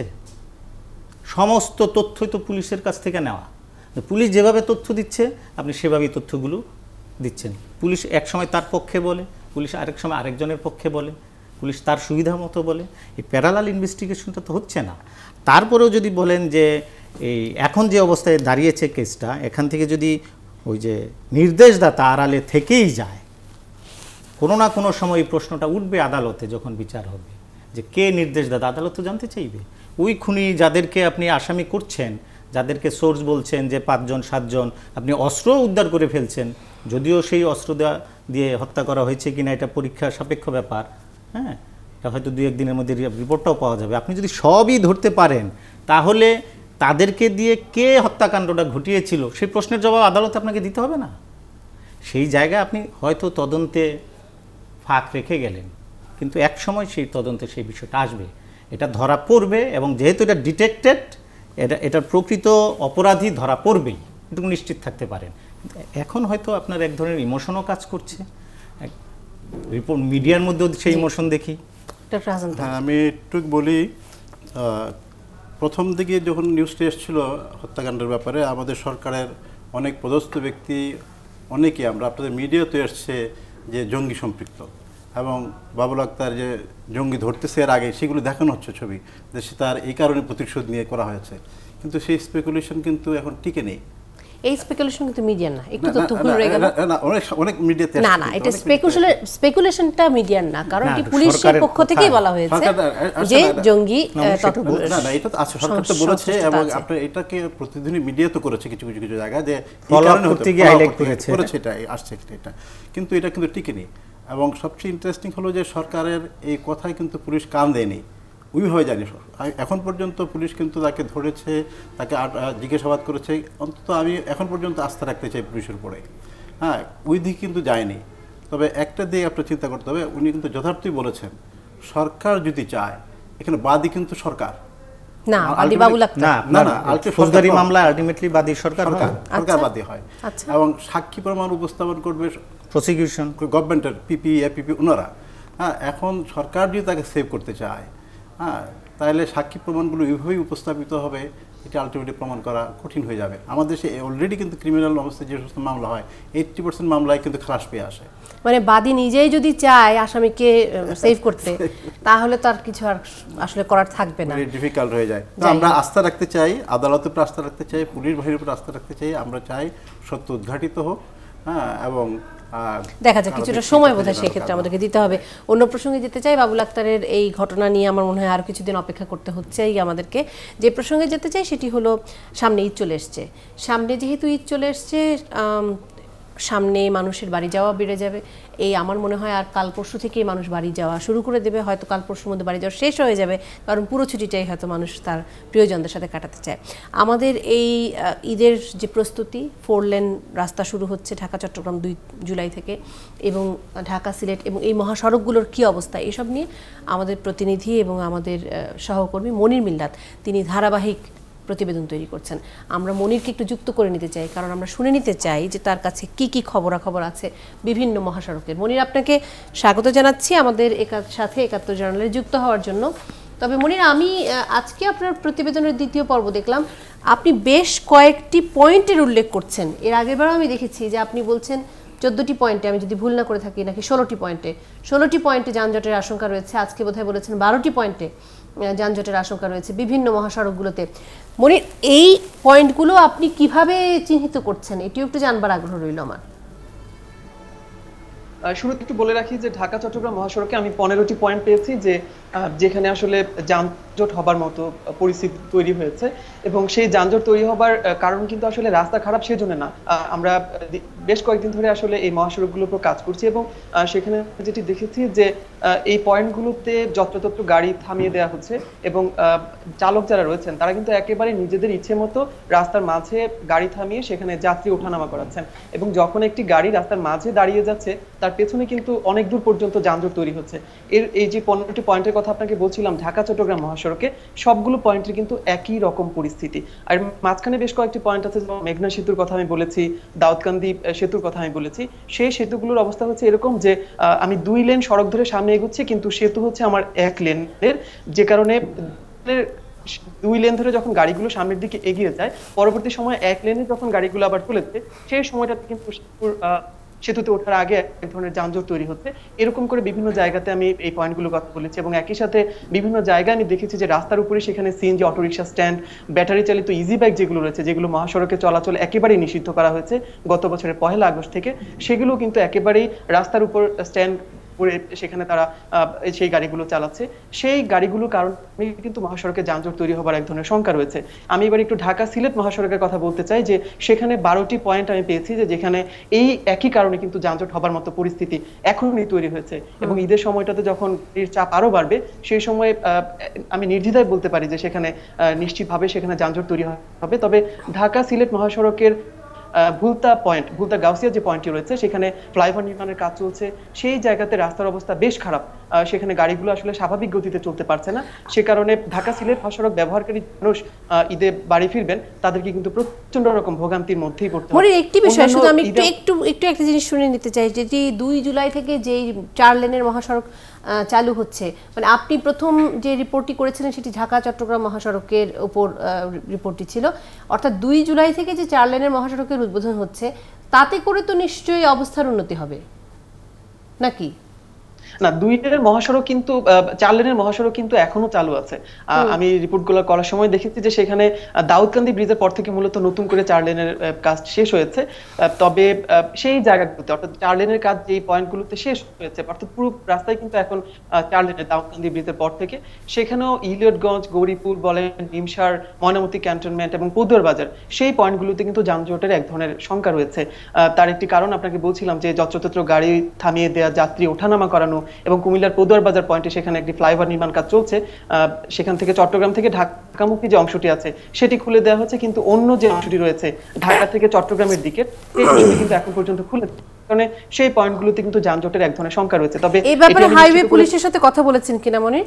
সমস্ত তথ্যই তো পুলিশের কাছ থেকে নেওয়া। পুলিশ যেভাবে তথ্য দিচ্ছে, আপনি সেভাবেই তথ্যগুলো দিচ্ছেন। পুলিশ এক সময় তার পক্ষে বলে, পুলিশ আরেক সময় আরেকজনের পক্ষে বলে, পুলিশ তার সুবিধা মতো বলে। এই প্যারালাল ইনভেস্টিগেশনটা তো হচ্ছে না। তারপরেও যদি বলেন যে এই এখন যে অবস্থায় দাঁড়িয়েছে কেসটা, এখান থেকে যদি ওই যে নির্দেশদাতা আড়ালে থেকেই যায়, কোনো না কোনো সময় এই প্রশ্নটা উঠবে আদালতে যখন বিচার হবে, যে কে নির্দেশদাতা। আদালত তো জানতে চাইবে। ওই খুনি যাদেরকে আপনি আসামি করছেন, যাদেরকে সোর্স বলছেন যে 5 জন 7 জন, আপনি অস্ত্র উদ্ধার করে ফেলছেন, যদিও সেই অস্ত্র দিয়ে হত্যা করা হয়েছে কিনা এটা পরীক্ষা সাপেক্ষ ব্যাপার। হ্যাঁ, এটা হয়তো 2-1 দিনের মধ্যে রিপোর্টটাও পাওয়া যাবে। আপনি যদি সবই ধরতে পারেন, তাহলে তাদেরকে দিয়ে কে হত্যাকাণ্ডটা ঘটিয়েছিল সেই প্রশ্নের জবাব আদালতে আপনাকে দিতে হবে না? সেই জায়গায় আপনি হয়তো তদন্তে ফাঁক রেখে গেলেন, কিন্তু এক সময় সেই তদন্তে সেই বিষয়টা আসবে, এটা ধরা পড়বে। এবং যেহেতু এটা ডিটেক্টেড, এটার প্রকৃত অপরাধী ধরা পড়বেই, এটুকু নিশ্চিত থাকতে পারেন। এখন হয়তো আপনার এক ধরনের ইমোশনও কাজ করছে, রিপোর্ট মিডিয়ার মধ্যেও সেই ইমোশন দেখি। হ্যাঁ, আমি একটু বলি, প্রথম দিকে যখন নিউজটি এসেছিল হত্যাকাণ্ডের ব্যাপারে, আমাদের সরকারের অনেক পদস্থ ব্যক্তি, অনেকে আমরা আপনাদের মিডিয়াতে এসছে যে জঙ্গি সম্পৃক্ত। এবং বাবুল আক্তার যে জঙ্গি ধরতেছে এর আগে সেগুলো দেখানো হচ্ছে ছবি, যে সে তার এই কারণে প্রতিশোধ নিয়ে করা হয়েছে, কিন্তু সেই স্পেকুলেশন কিন্তু এখন টিকে নেই। এই স্পেকুলেশন কিন্তু মিডিয়ার না, একটু তথ্য ভুল রয়ে গেল। অনেক মিডিয়াতে না না, এটা স্পেকুলেশনটা মিডিয়ার না, কারণ এটি পুলিশের পক্ষ থেকেই বলা হয়েছে যে জঙ্গি না না, এটা তো আছে, সরকার তো বলেছে, এবং আপনার এটাকে প্রতিদিনই মিডিয়া তো করেছে কিছু কিছু কিছু জায়গায়, যে এই কারণে করেছে, এটা আসছে এটা, কিন্তু এটা কিন্তু টিকে নেই। এবং সবচেয়ে ইন্টারেস্টিং হলো যে সরকারের এই কথায় কিন্তু পুলিশ কান দেয়নি, ওইভাবে জানি। এখন পর্যন্ত পুলিশ কিন্তু তাকে ধরেছে, তাকে জিজ্ঞাসাবাদ করেছে, অন্তত আমি এখন পর্যন্ত আস্থা রাখতে চাই পুলিশের উপরে। হ্যাঁ, ওই দিক কিন্তু যায়নি। তবে একটা দিকে আপনার চিন্তা করতে হবে, উনি কিন্তু যথার্থই বলেছেন, সরকার যদি চায়, এখানে বাদী কিন্তু সরকার না, বাদী বাবুল আক্তার না না, ফৌজদারি মামলায় আলটিমেটলি বাদী সরকার বাদী হয়, এবং সাক্ষী প্রমাণ উপস্থাপন করবে প্রসিকিউশন, গভর্নমেন্টের পিপি এপিপি ওনারা। হ্যাঁ, এখন সরকার যদি তাকে সেভ করতে চায়, হ্যাঁ, তাহলে সাক্ষী প্রমাণগুলো এইভাবেই উপস্থাপিত হবে, এটা আলটিমেটলি প্রমাণ করা কঠিন হয়ে যাবে। আমাদের দেশে অলরেডি কিন্তু ক্রিমিনাল অবস্থায় যে সমস্ত মামলা হয় 80% মামলায় কিন্তু খালাস পেয়ে আসে। মানে বাদী নিজেই যদি চায় আসামিকে সেভ করতে, তাহলে তার কিছু আর আসলে করার থাকবে না, ডিফিকাল্ট হয়ে যায়। তো আমরা আস্থা রাখতে চাই, আদালতের উপর আস্থা রাখতে চাই, পুলিশ বাহিনীর উপর আস্থা রাখতে চাই, আমরা চাই সত্য উদ্ঘাটিত হোক। হ্যাঁ, এবং দেখা যায় কিছুটা সময় বোধহয় সেক্ষেত্রে আমাদেরকে দিতে হবে। অন্য প্রসঙ্গে যেতে চাই, বাবুল আক্তারের এই ঘটনা নিয়ে আমার মনে হয় আরও কিছুদিন অপেক্ষা করতে হচ্ছেই আমাদেরকে। যে প্রসঙ্গে যেতে চাই সেটি হলো, সামনে ঈদ চলে এসছে, সামনে যেহেতু ঈদ চলে এসছে, সামনে মানুষের বাড়ি যাওয়া বেড়ে যাবে। এই আমার মনে হয় আর কাল পরশু থেকেই মানুষ বাড়ি যাওয়া শুরু করে দেবে, হয়তো কাল পরশুর মধ্যে বাড়ি যাওয়া শেষ হয়ে যাবে, কারণ পুরো ছুটিটাই হয়তো মানুষ তার প্রিয়জনদের সাথে কাটাতে চায়। আমাদের এই ঈদের যে প্রস্তুতি, 4 লেন রাস্তা শুরু হচ্ছে ঢাকা চট্টগ্রাম 2 জুলাই থেকে, এবং ঢাকা সিলেট এবং এই মহাসড়কগুলোর কী অবস্থা, এসব নিয়ে আমাদের প্রতিনিধি এবং আমাদের সহকর্মী মনির মিল্লাত তিনি ধারাবাহিক প্রতিবেদন তৈরি করছেন। আমরা মনিরকে একটু যুক্ত করে নিতে চাই, কারণ আমরা শুনে নিতে চাই যে তার কাছে কি কি খবরাখবর আছে বিভিন্ন মহাসড়কের। মনির, আপনাকে স্বাগত জানাচ্ছি আমাদের সাথে ৭১ জার্নালে যুক্ত হওয়ার জন্য। তবে মনির, আমি আজকে আপনার প্রতিবেদনের দ্বিতীয় পর্ব দেখলাম, আপনি বেশ কয়েকটি পয়েন্টের উল্লেখ করছেন। এর আগেরবারও আমি দেখেছি যে আপনি বলছেন 14টি পয়েন্টে, আমি যদি ভুল না করে থাকি, নাকি 16টি পয়েন্টে যানজটের আশঙ্কা রয়েছে। আজকে বোধহয় বলেছেন 12টি পয়েন্টে যানজটের আশঙ্কা রয়েছে বিভিন্ন মহাসড়কগুলোতে। মনির, এই পয়েন্টগুলো আপনি কিভাবে চিহ্নিত করছেন, এটিও একটু জানবার আগ্রহ রইল আমার। শুরুতে একটু বলে রাখি যে ঢাকা চট্টগ্রাম মহাসড়কে আমি 15টি পয়েন্ট পেয়েছি যেখানে আসলে যানজট হবার মতো পরিস্থিতি তৈরি হয়েছে, এবং সেই যানজট তৈরি হবার কারণ কিন্তু আসলে রাস্তা খারাপ সেজন্য না। আমরা বেশ কয়েকদিন ধরে আসলে এই মহাসড়কগুলোর উপর কাজ করছি, এবং সেখানে যেটি দেখেছি যে এই পয়েন্টগুলোতে যত্রতত্র গাড়ি থামিয়ে দেওয়া হচ্ছে, এবং চালক যারা রয়েছেন তারা কিন্তু একেবারে নিজেদের ইচ্ছে মতো রাস্তার মাঝে গাড়ি থামিয়ে সেখানে যাত্রী ওঠানামা করাচ্ছেন, এবং যখন একটি গাড়ি রাস্তার মাঝে দাঁড়িয়ে যাচ্ছে তার পেছনে কিন্তু অনেক দূর পর্যন্ত যানজট তৈরি হচ্ছে। এই যে 15টি পয়েন্টের কথা আপনাকে বলছিলাম ঢাকা চট্টগ্রাম মহাসড়কে, সবগুলো পয়েন্টের কিন্তু একই রকম পরিস্থিতি। আর মাঝখানে বেশ কয়েকটি পয়েন্ট আছে, যেমন মেঘনা সেতুর কথা আমি বলেছি, দাউদকান্দি সেতুর কথা আমি বলেছি। সেই সেতুগুলোর অবস্থা হচ্ছে এরকম যে আমি 2 লেন সড়ক ধরে সামনে এগোচ্ছি, কিন্তু সেতু হচ্ছে আমার 1 লেনের, যে কারণে 2 লেন ধরে যখন গাড়িগুলো সামনের দিকে এগিয়ে যায়, পরবর্তী সময় 1 লেনে যখন গাড়িগুলো আবার চলেছে, সেই সময়টাতে কিন্তু সেতুতে ওঠার আগে এক ধরনের যানজট তৈরি হচ্ছে। এরকম করে বিভিন্ন জায়গাতে আমি এই পয়েন্টগুলো কথা বলেছি, এবং একই সাথে বিভিন্ন জায়গায় আমি দেখেছি যে রাস্তার উপরে সেখানে সিএনজি অটোরিকশা স্ট্যান্ড, ব্যাটারি চালিত ইজি বাইক যেগুলো রয়েছে, যেগুলো মহাসড়কে চলাচল একেবারেই নিষিদ্ধ করা হয়েছে গত বছরের 1 আগস্ট থেকে, সেগুলো কিন্তু একেবারেই রাস্তার উপর স্ট্যান্ড করে সেখানে তারা সেই গাড়িগুলো চালাচ্ছে। সেই গাড়িগুলোর কারণে কিন্তু মহাসড়কে যানজট তৈরি হবার এক ধরনের শঙ্কা রয়েছে। আমি এবার একটু ঢাকা সিলেট মহাসড়কের কথা বলতে চাই, যে সেখানে 12টি পয়েন্ট আমি পেয়েছি যেখানে এই একই কারণে কিন্তু যানজট হবার মতো পরিস্থিতি এখনই তৈরি হয়েছে, এবং ঈদের সময়টাতে যখন এর চাপ আরো বাড়বে, সেই সময় আমি নির্দ্বিধায় বলতে পারি যে সেখানে নিশ্চিতভাবে সেখানে যানজট তৈরি হবে। তবে ঢাকা সিলেট মহাসড়কের ভুলতা গাউসিয়া যে পয়েন্টটি রয়েছে, সেখানে ফ্লাইওভার নির্মাণের কাজ চলছে, সেই জায়গাতে রাস্তার অবস্থা বেশ খারাপ, সেখানে গাড়িগুলো আসলে স্বাভাবিক গতিতে চলতে পারছে না। সে কারণে ঢাকা সিলেট মহাসড়ক ব্যবহারকারী মানুষ ঈদে বাড়ি ফিরবেন, তাদেরকে কিন্তু প্রচন্ড রকম ভোগান্তির মধ্যেই পড়তে হবে। একটি বিষয় শুধু আমি একটু একটা জিনিস শুনে নিতে চাই, যেটি 2 জুলাই থেকে যেই 4 লেনের মহাসড়ক চালু হচ্ছে, মানে আপনি প্রথম যে রিপোর্টটি করেছিলেন সেটি ঢাকা চট্টগ্রাম মহাসড়কের উপর রিপোর্টটি ছিল, অর্থাৎ 2 জুলাই থেকে যে 4 লেনের মহাসড়কের উদ্বোধন হচ্ছে, তাতে করে তো নিশ্চয়ই অবস্থার উন্নতি হবে নাকি? না, 2 লেনের মহাসড়ক কিন্তু 4 লেনের মহাসড়ক কিন্তু এখনো চালু আছে। আমি রিপোর্টগুলো করার সময় দেখেছি যে সেখানে দাউদকান্দি ব্রিজের পর থেকে মূলত নতুন করে 4 লেনের কাজ শেষ হয়েছে। তবে সেই জায়গাগুলোতে অর্থাৎ 4 লেনের কাজ যেই পয়েন্টগুলোতে শেষ হয়েছে অর্থাৎ পুরো রাস্তায় কিন্তু এখন 4 লেনের দাউদকান্দি ব্রিজের পর থেকে, সেখানেও ইলিয়টগঞ্জ, গৌরীপুর বলেন, নিমসার, ময়নামতি ক্যান্টনমেন্ট এবং পদুয়ার বাজার, সেই পয়েন্টগুলোতে কিন্তু যানজটের এক ধরনের শঙ্কা রয়েছে। তার একটি কারণ আপনাকে বলছিলাম যে যত্রতত্র গাড়ি থামিয়ে দেওয়া, যাত্রী ওঠানামা করানো, এবং কুমিল্লার পদুয়ার বাজার পয়েন্টে সেখানে একটি ফ্লাইওভার নির্মাণ কাজ চলছে। সেখান থেকে চট্টগ্রাম থেকে ঢাকামুখী যে অংশটি আছে সেটি খুলে দেওয়া হচ্ছে, কিন্তু অন্য যে অংশটি রয়েছে ঢাকা থেকে চট্টগ্রামের দিকে সেই অংশটি কিন্তু এখন পর্যন্ত খুলে কারণে সেই পয়েন্টগুলোতে কিন্তু যানজটের এক ধরনের শঙ্কা রয়েছে। তবে এই ব্যাপারে হাইওয়ে পুলিশের সাথে কথা বলেছেন কিনা মনির?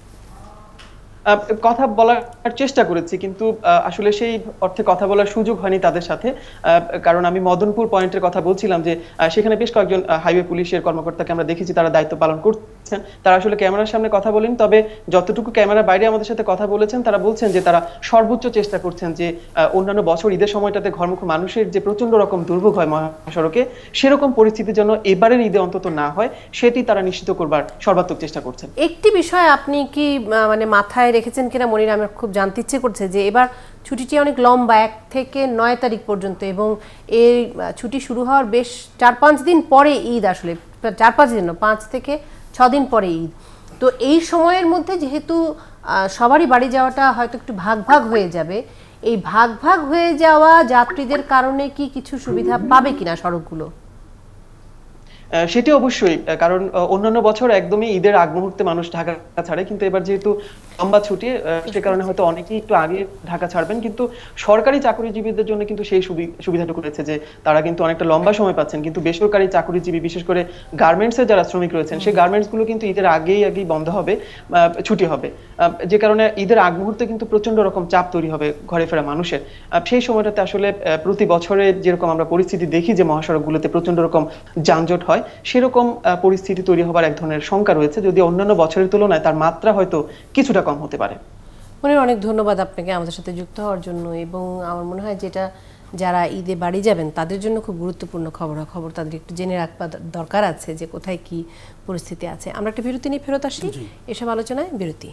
কথা বলার চেষ্টা করেছি, কিন্তু আসলে সেই অর্থে কথা বলার সুযোগ হয়নি তাদের সাথে। কারণ আমি মদনপুর পয়েন্টের কথা বলছিলাম যে সেখানে বেশ কয়েকজন হাইওয়ে পুলিশের কর্মকর্তাকে আমরা দেখেছি তারা দায়িত্ব পালন করছেন। তারা আসলে ক্যামেরার সামনে কথা বলেন, তবে যতটুকু ক্যামেরার বাইরে আমাদের সাথে কথা বলেছেন তারা বলছেন যে তারা সর্বোচ্চ চেষ্টা করছেন যে অন্যান্য বছর ঈদের সময়টাতে ঘরমুখী মানুষের যে প্রচন্ড রকম দুর্ভোগ হয় মহাসড়কে, সেরকম পরিস্থিতি যেন এবারের ঈদে অন্তত না হয় সেটি তারা নিশ্চিত করবার সর্বাত্মক চেষ্টা করছেন। একটি বিষয় আপনি কি মানে মাথায় রেখেছেন কিনা মনির, আমার খুব জানতে ইচ্ছে করছে যে এবার ছুটিটি অনেক লম্বা, 1 থেকে 9 তারিখ পর্যন্ত, এবং এই ছুটি শুরু হওয়ার বেশ 4-5 দিন পরে ঈদ, আসলে 4-5 দিন না, 5 থেকে 6 দিন পরে ঈদ। তো এই সময়ের মধ্যে যেহেতু সবারই বাড়ি যাওয়াটা হয়তো একটু ভাগ ভাগ হয়ে যাবে, এই ভাগ ভাগ হয়ে যাওয়া যাত্রীদের কারণে কি কিছু সুবিধা পাবে কিনা সড়কগুলো? সেটি অবশ্যই, কারণ অন্যান্য বছর একদমই ঈদের আগ মুহূর্তে মানুষ ঢাকা ছাড়ে, কিন্তু এবার যেহেতু লম্বা ছুটি সে কারণে হয়তো অনেকেই একটু আগে ঢাকা ছাড়বেন। কিন্তু সরকারি চাকরিজীবীদের জন্য কিন্তু সেই সুবিধাটুকু রয়েছে যে তারা কিন্তু অনেকটা লম্বা সময় পাচ্ছেন, কিন্তু বেসরকারি চাকরিজীবী বিশেষ করে গার্মেন্টসের যারা শ্রমিক রয়েছেন সেই গার্মেন্টস গুলো কিন্তু ঈদের আগেই বন্ধ হবে, ছুটি হবে, যে কারণে ঈদের আগ মুহূর্তে কিন্তু প্রচন্ড রকম চাপ তৈরি হবে ঘরে ফেরা মানুষের। সেই সময়টাতে আসলে প্রতি বছরে যেরকম আমরা পরিস্থিতি দেখি যে মহাসড়কগুলোতে প্রচন্ড রকম যানজট হয়, সেরকম পরিস্থিতি তৈরি হবার এক ধরনের শঙ্কা রয়েছে, যদি অন্যান্য বছরের তুলনায় তার মাত্রা হয়তো কিছুটা কম হতে পারে। মনির, অনেক ধন্যবাদ আপনাকে আমাদের সাথে যুক্ত হওয়ার জন্য, এবং আমার মনে হয় যেটা যারা ঈদে বাড়ি যাবেন তাদের জন্য খুব গুরুত্বপূর্ণ খবর তাদের একটু জেনে রাখবা দরকার আছে যে কোথায় কি পরিস্থিতি আছে। আমরা একটা বিরতি নিয়ে ফেরত আসি, এসব আলোচনায় বিরতি।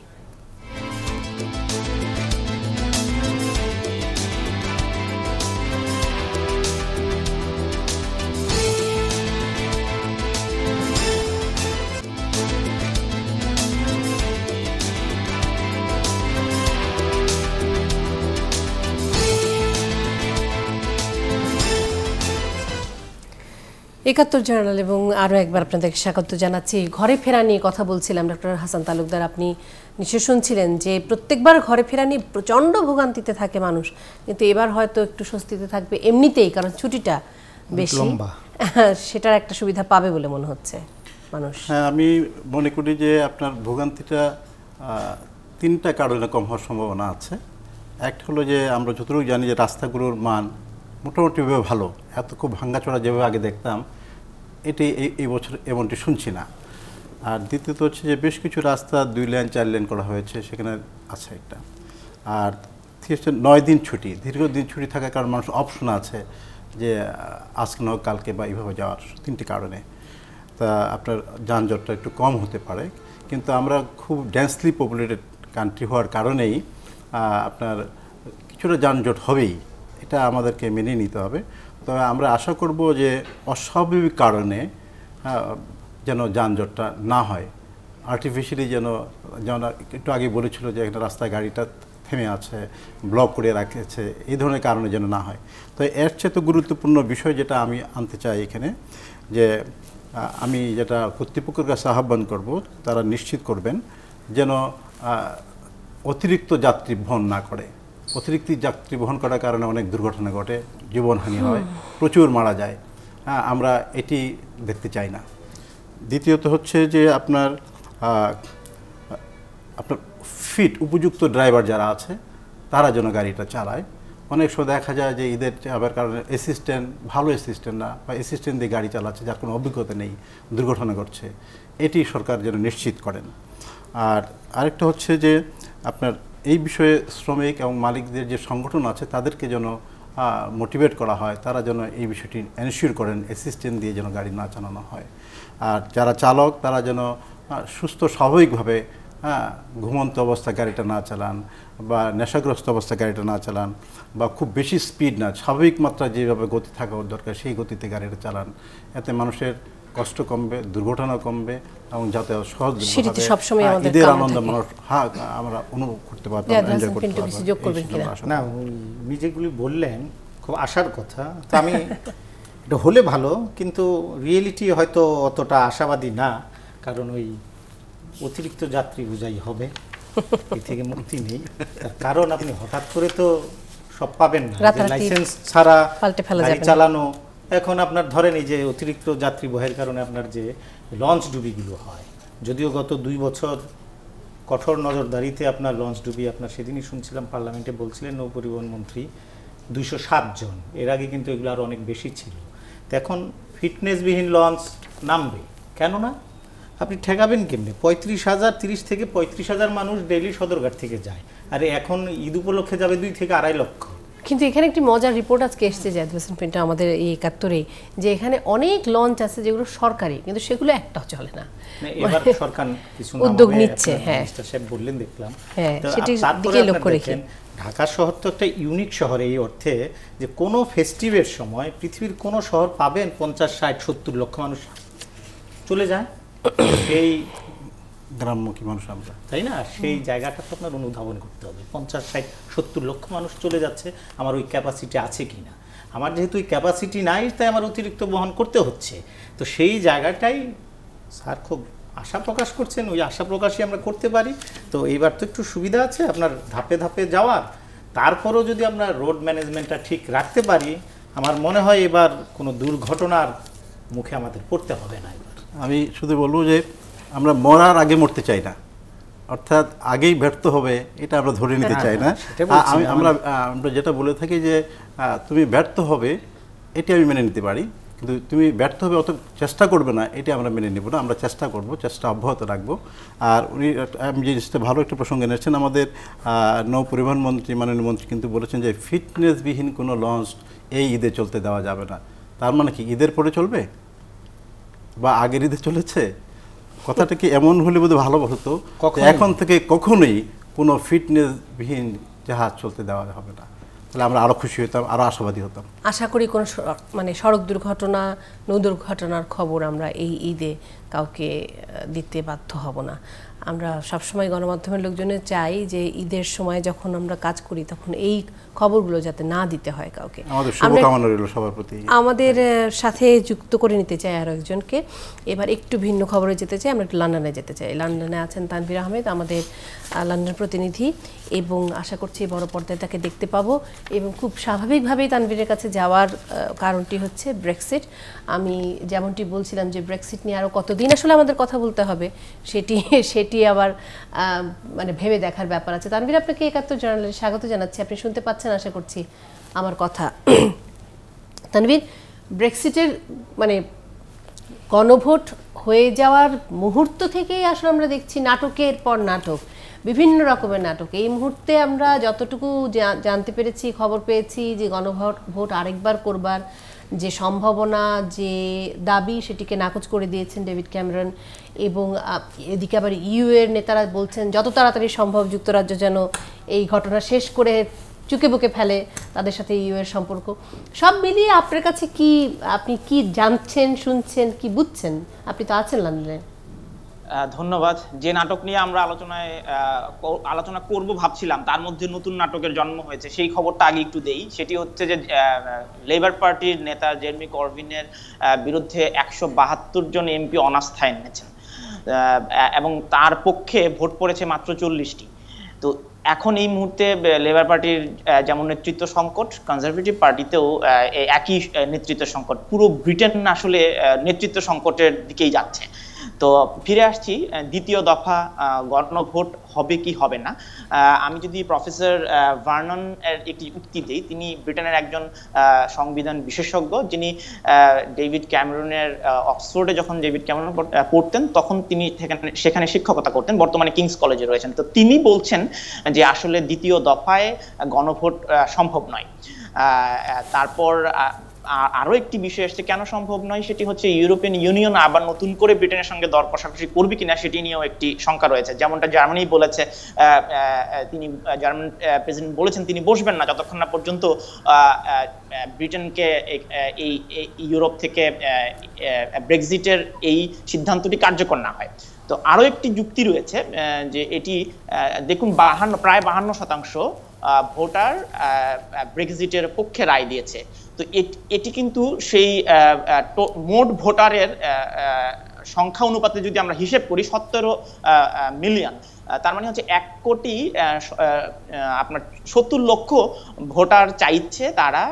একাত্তর জার্নাল এবং আরও একবার আপনাদেরকে স্বাগত জানাচ্ছি। ঘরে ফেরা নিয়ে কথা বলছিলাম ডক্টর হাসান তালুকদার, আপনি নিশ্চয় শুনছিলেন যে প্রত্যেকবার ঘরে ফেরা নিয়ে প্রচণ্ড ভোগান্তিতে থাকে মানুষ, কিন্তু এবার হয়তো একটু স্বস্তিতে থাকবে এমনিতেই, কারণ ছুটিটা বেশি, সেটার একটা সুবিধা পাবে বলে মনে হচ্ছে মানুষ। হ্যাঁ, আমি মনে করি যে আপনার ভোগান্তিটা 3টা কারণে কম হওয়ার সম্ভাবনা আছে। একটা হলো যে আমরা যতটুকু জানি যে রাস্তাগুলোর মান মোটামুটিভাবে ভালো, এত খুব ভাঙ্গাচোরা যেভাবে আগে দেখতাম এটি এই বছর এমনটি শুনছি না। আর দ্বিতীয়ত হচ্ছে যে বেশ কিছু রাস্তা 2 লেন 4 লেন করা হয়েছে, সেখানে আছে একটা। আর ঠিক আছে, 9 দিন ছুটি, দীর্ঘদিন ছুটি থাকার কারণে মানুষ অপশন আছে যে আজকে নয় কালকে বা এইভাবে যাওয়ার, 3টি কারণে তা আপনার যানজটটা একটু কম হতে পারে। কিন্তু আমরা খুব ডেন্সলি পপুলেটেড কান্ট্রি হওয়ার কারণেই আপনার কিছুটা যানজট হবেই, এটা আমাদেরকে মেনে নিতে হবে। তবে আমরা আশা করব যে অস্বাভাবিক কারণে যেন যানজটটা না হয়, আর্টিফিশিয়ালি যেন একটু আগে বলেছিল যে একটা রাস্তায় গাড়িটা থেমে আছে, ব্লক করে রাখেছে, এই ধরনের কারণে যেন না হয়। তো এর চেয়ে তো গুরুত্বপূর্ণ বিষয় যেটা আমি আনতে চাই এখানে, যে আমি যেটা কর্তৃপক্ষের কাছে আহ্বান করব, তারা নিশ্চিত করবেন যেন অতিরিক্ত যাত্রী বহন না করে। অতিরিক্ত যাত্রী বহন করার কারণে অনেক দুর্ঘটনা ঘটে, জীবনহানি হয়, প্রচুর মারা যায়। আমরা এটি দেখতে চাই না। দ্বিতীয়ত হচ্ছে যে আপনার ফিট উপযুক্ত ড্রাইভার যারা আছে তারা যেন গাড়িটা চালায়। অনেক সময় দেখা যায় যে ঈদের চাপের কারণে ভালো অ্যাসিস্ট্যান্ট না, বা অ্যাসিস্ট্যান্ট দিয়ে গাড়ি চালাচ্ছে যার কোনো অভিজ্ঞতা নেই, দুর্ঘটনা ঘটছে, এটি সরকার যেন নিশ্চিত করেন। আর আরেকটা হচ্ছে যে আপনার এই বিষয়ে শ্রমিক এবং মালিকদের যে সংগঠন আছে তাদেরকে যেন মোটিভেট করা হয় তারা যেন এই বিষয়টি এনশিওর করেন অ্যাসিস্ট্যান্ট দিয়ে যেন গাড়ি না চালানো হয়। আর যারা চালক তারা যেন সুস্থ স্বাভাবিকভাবে ঘুমন্ত অবস্থায় গাড়িটা না চালান বা নেশাগ্রস্ত অবস্থায় গাড়িটা না চালান বা খুব বেশি স্পিড না, স্বাভাবিক মাত্রায় যেভাবে গতি থাকা দরকার সেই গতিতে গাড়িটা চালান। এতে মানুষের কষ্ট কমবে, দুর্ঘটনা কমবে এবং যাতে সহজ ঈদের আনন্দ মানুষ আমরা অনুভব করতে পারতাম, এনজয় করতে পারতাম। না উনি যেগুলি বললেন খুব আশার কথা, তো আমি এটা হলে ভালো, কিন্তু রিয়েলিটি হয়তো অতটা আশাবাদী না, কারণ ওই অতিরিক্ত যাত্রী বোঝাই হবে, এই থেকে মুক্তি নেই। কারণ আপনি হঠাৎ করে তো সব পাবেন না, লাইসেন্স ছাড়া গাড়ি চালানো। এখন আপনার ধরেন এই যে অতিরিক্ত যাত্রী বহের কারণে আপনার যে লঞ্চ ডুবিগুলো হয়, যদিও গত 2 বছর কঠোর নজরদারিতে আপনার লঞ্চ ডুবি, আপনার সেদিনই শুনছিলাম পার্লামেন্টে বলছিলেন নৌ পরিবহন মন্ত্রী 207 জন, এর আগে কিন্তু এগুলো আরও অনেক বেশি ছিল। তো এখন ফিটনেসবিহীন লঞ্চ নামবে কেন না? আপনি ঠেকাবেন কেমনি? 30 থেকে 35,000 মানুষ ডেইলি সদরঘাট থেকে যায়, আর এখন ঈদ উপলক্ষে যাবে 2 থেকে 2.5 লক্ষ। কিন্তু এখানে একটি মজার রিপোর্ট আজকে এসেছে জাহিদ হোসেন পিন্টু আমাদের এই 71-এ, যে এখানে অনেক লঞ্চ আছে যেগুলো সরকারি, কিন্তু সেগুলো একটাও চলে না। এবার সরকার কিছু উদ্যোগ নিচ্ছে, হ্যাঁ মিস্টার সাহেব বললেন দেখলাম। সেটির দিকে লক্ষ্য রেখে ঢাকা শহর তো একটা ইউনিক শহর এই অর্থে যে কোনো ফেস্টিভের সময় পৃথিবীর কোনো শহর পাবেন 50, 60, 70 লক্ষ মানুষ চলে যায়, সেই গ্রামমুখী মানুষ আমরা, তাই না? সেই জায়গাটা তো আপনার অনুধাবন করতে হবে। 50, 60, 70 লক্ষ মানুষ চলে যাচ্ছে, আমার ওই ক্যাপাসিটি আছে কি না? আমার যেহেতু ওই ক্যাপাসিটি নাই, তাই আমার অতিরিক্ত বহন করতে হচ্ছে। তো সেই জায়গাটাই স্যার খুব আশা প্রকাশ করছেন, ওই আশা প্রকাশই আমরা করতে পারি। তো এইবার তো একটু সুবিধা আছে আপনার ধাপে ধাপে যাওয়ার, তারপরও যদি আমরা রোড ম্যানেজমেন্টটা ঠিক রাখতে পারি, আমার মনে হয় এবার কোনো দুর্ঘটনার মুখে আমাদের পড়তে হবে না। এবার আমি শুধু বলবো যে আমরা মরার আগে মরতে চাই না, অর্থাৎ আগেই ব্যর্থ হবে এটা আমরা ধরে নিতে চাই না। আমরা যেটা বলে থাকি যে তুমি ব্যর্থ হবে এটি আমি মেনে নিতে পারি, কিন্তু তুমি ব্যর্থ হবে অত চেষ্টা করবে না এটি আমরা মেনে নেব না। আমরা চেষ্টা করব, চেষ্টা অব্যাহত রাখবো। আর উনি আমি জিনিসটা ভালো একটা প্রসঙ্গ এনেছেন, আমাদের নৌ পরিবহন মন্ত্রী, মাননীয় মন্ত্রী কিন্তু বলেছেন যে ফিটনেসবিহীন কোনো লঞ্চ এই ঈদে চলতে দেওয়া যাবে না। তার মানে কি ঈদের পরে চলবে বা আগের ঈদে চলেছে? কথাটা কি এমন হলে বোধহয় ভালো হতো, এখন থেকে কখনোই কোনো ফিটনেসবিহীন জাহাজ চলতে দেওয়া হবে না, তাহলে আমরা আরও খুশি হতাম, আরও আশাবাদী হতাম। আশা করি কোনো সড়ক দুর্ঘটনা, নৌ দুর্ঘটনার খবর আমরা এই ঈদে কাউকে দিতে বাধ্য হব না। আমরা সবসময় গণমাধ্যমের লোকজনের চাই যে ঈদের সময় যখন আমরা কাজ করি তখন এই খবরগুলো যাতে না দিতে হয় কাউকে। আমাদের সাথে যুক্ত করে নিতে চাই আরও একজনকে। এবার একটু ভিন্ন খবরে যেতে চাই, আমরা একটু লন্ডনে যেতে চাই। লন্ডনে আছেন তানভীর আহমেদ, আমাদের লন্ডন প্রতিনিধি, এবং আশা করছি বড় পর্দায় তাকে দেখতে পাবো। এবং খুব স্বাভাবিকভাবেই তানভীরের কাছে যাওয়ার কারণটি হচ্ছে ব্রেক্সিট। আমি যেমনটি বলছিলাম যে ব্রেক্সিট নিয়ে আরও কতদিন আসলে আমাদের কথা বলতে হবে সেটি আবার মানে ভেবে দেখার ব্যাপার আছে। তানভীর, আপনাকে 71 জার্নালে স্বাগত জানাচ্ছি। আপনি শুনতে পাচ্ছেন আশা করছি আমার কথা। তানভীর, ব্রেক্সিটের মানে গণভোট হয়ে যাওয়ার মুহূর্ত থেকেই আসলে আমরা দেখছি নাটকের পর নাটক, বিভিন্ন রকমের নাটক। এই মুহূর্তে আমরা যতটুকু জানতে পেরেছি, খবর পেয়েছি যে গণভোট আরেকবার করবার যে সম্ভাবনা, যে দাবি, সেটিকে নাকচ করে দিয়েছেন ডেভিড ক্যামেরন। এবং এদিকে আবার ইউ এর নেতারা বলছেন যত তাড়াতাড়ি সম্ভব যুক্তরাজ্য যেন এই ঘটনা শেষ করে চুকে বুকে ফেলে তাদের সাথে ইউ এর সম্পর্ক। সব মিলিয়ে আপনার কাছে কি, আপনি কি জানছেন, শুনছেন, কি বুঝছেন? আপনি তো আছেন লন্ডনে। ধন্যবাদ। যে নাটক নিয়ে আমরা আলোচনা করব ভাবছিলাম, তার মধ্যে নতুন নাটকের জন্ম হয়েছে, সেই খবরটা আগে একটু দেই। সেটি হচ্ছে যে লেবার পার্টির নেতা জেরেমি করবিনের বিরুদ্ধে 172 জন এমপি অনাস্থায় এনেছেন এবং তার পক্ষে ভোট পড়েছে মাত্র 40টি। তো এখন এই মুহূর্তে লেবার পার্টির যেমন নেতৃত্ব সংকট, কনজারভেটিভ পার্টিতেও একই নেতৃত্ব সংকট। পুরো ব্রিটেন আসলে নেতৃত্ব সংকটের দিকেই যাচ্ছে। তো ফিরে আসছি, দ্বিতীয় দফা গণভোট হবে কি হবে না। আমি যদি প্রফেসর ভার্নন এর একটি উক্তি দিই, তিনি ব্রিটেনের একজন সংবিধান বিশেষজ্ঞ, যিনি ডেভিড ক্যামেরনের অক্সফোর্ডে যখন ডেভিড ক্যামেরন পড়তেন তখন তিনি সেখানে শিক্ষকতা করতেন, বর্তমানে কিংস কলেজে রয়েছেন। তো তিনি বলছেন যে আসলে দ্বিতীয় দফায় গণভোট সম্ভব নয়। তারপর আরো একটি বিষয় এসছে কেন সম্ভব নয়, সেটি হচ্ছে ইউরোপিয়ান ইউনিয়ন আবার নতুন করে ব্রিটেনের সঙ্গে দর কষাকষি করবে কিনা সেটি নিয়েও একটি শঙ্কা রয়েছে। যেমনটা জার্মানি বলেছে, তিনি জার্মান প্রেসিডেন্ট বলেছেন তিনি বসবেন না যতক্ষণ না পর্যন্ত ব্রিটেনকে এই ইউরোপ থেকে ব্রেক্সিটের এই সিদ্ধান্তটি কার্যকর না হয়। তো আরো একটি যুক্তি রয়েছে যে এটি দেখুন প্রায় 52% ভোটার ব্রেক্সিটের পক্ষে রায় দিয়েছে। তো এটি কিন্তু সেই মোট ভোটারের সংখ্যা অনুপাতে যদি আমরা হিসেব করি 17 মিলিয়ন, তার মানে হচ্ছে 1 কোটি আপনার 70 লক্ষ ভোটার চাইছে তারা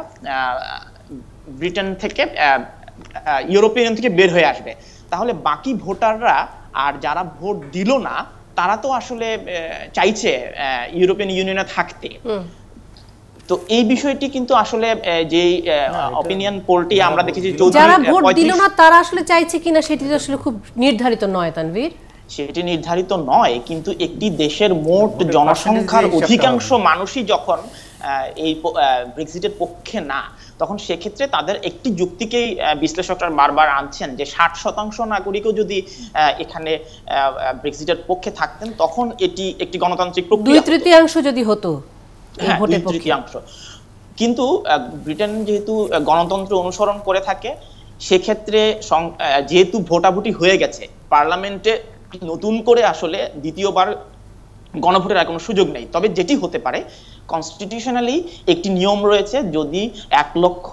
ব্রিটেন থেকে ইউরোপিয়ান থেকে বের হয়ে আসবে। তাহলে বাকি ভোটাররা আর যারা ভোট দিল না তারা তো আসলে চাইছে ইউরোপিয়ান ইউনিয়নে থাকতে। তো এই বিষয়টি কিন্তু আসলে যে অপিনিয়ন পোলটি আমরা দেখেছি, যারা ভোট দিল না তারা আসলে চাইছে কিনা সেটি আসলে খুব নির্ধারিত নয় তানভীর। সেটি নির্ধারিত নয়, কিন্তু একটি দেশের মোট জনসংখ্যার অধিকাংশ মানুষই যখন এই ব্রেক্সিটের পক্ষে না, তখন সেক্ষেত্রে তাদের একটি যুক্তিকেই বিশ্লেষকরা বারবার আনছেন যে 60% নাগরিকও যদি এখানে ব্রেক্সিটের পক্ষে থাকতেন তখন এটি একটি গণতান্ত্রিক প্রক্রিয়া, 2/3 যদি হতো এই ভোটের পক্ষে। 2/3। কিন্তু ব্রিটেন যেহেতু গণতন্ত্র অনুসরণ করে থাকে, সেক্ষেত্রে যেহেতু ভোটাভুটি হয়ে গেছে, পার্লামেন্টে নতুন করে আসলে দ্বিতীয়বার গণভোটের আর কোনো সুযোগ নেই। তবে যেটি হতে পারে, কনস্টিটিউশনালি একটি নিয়ম রয়েছে, যদি 1 লক্ষ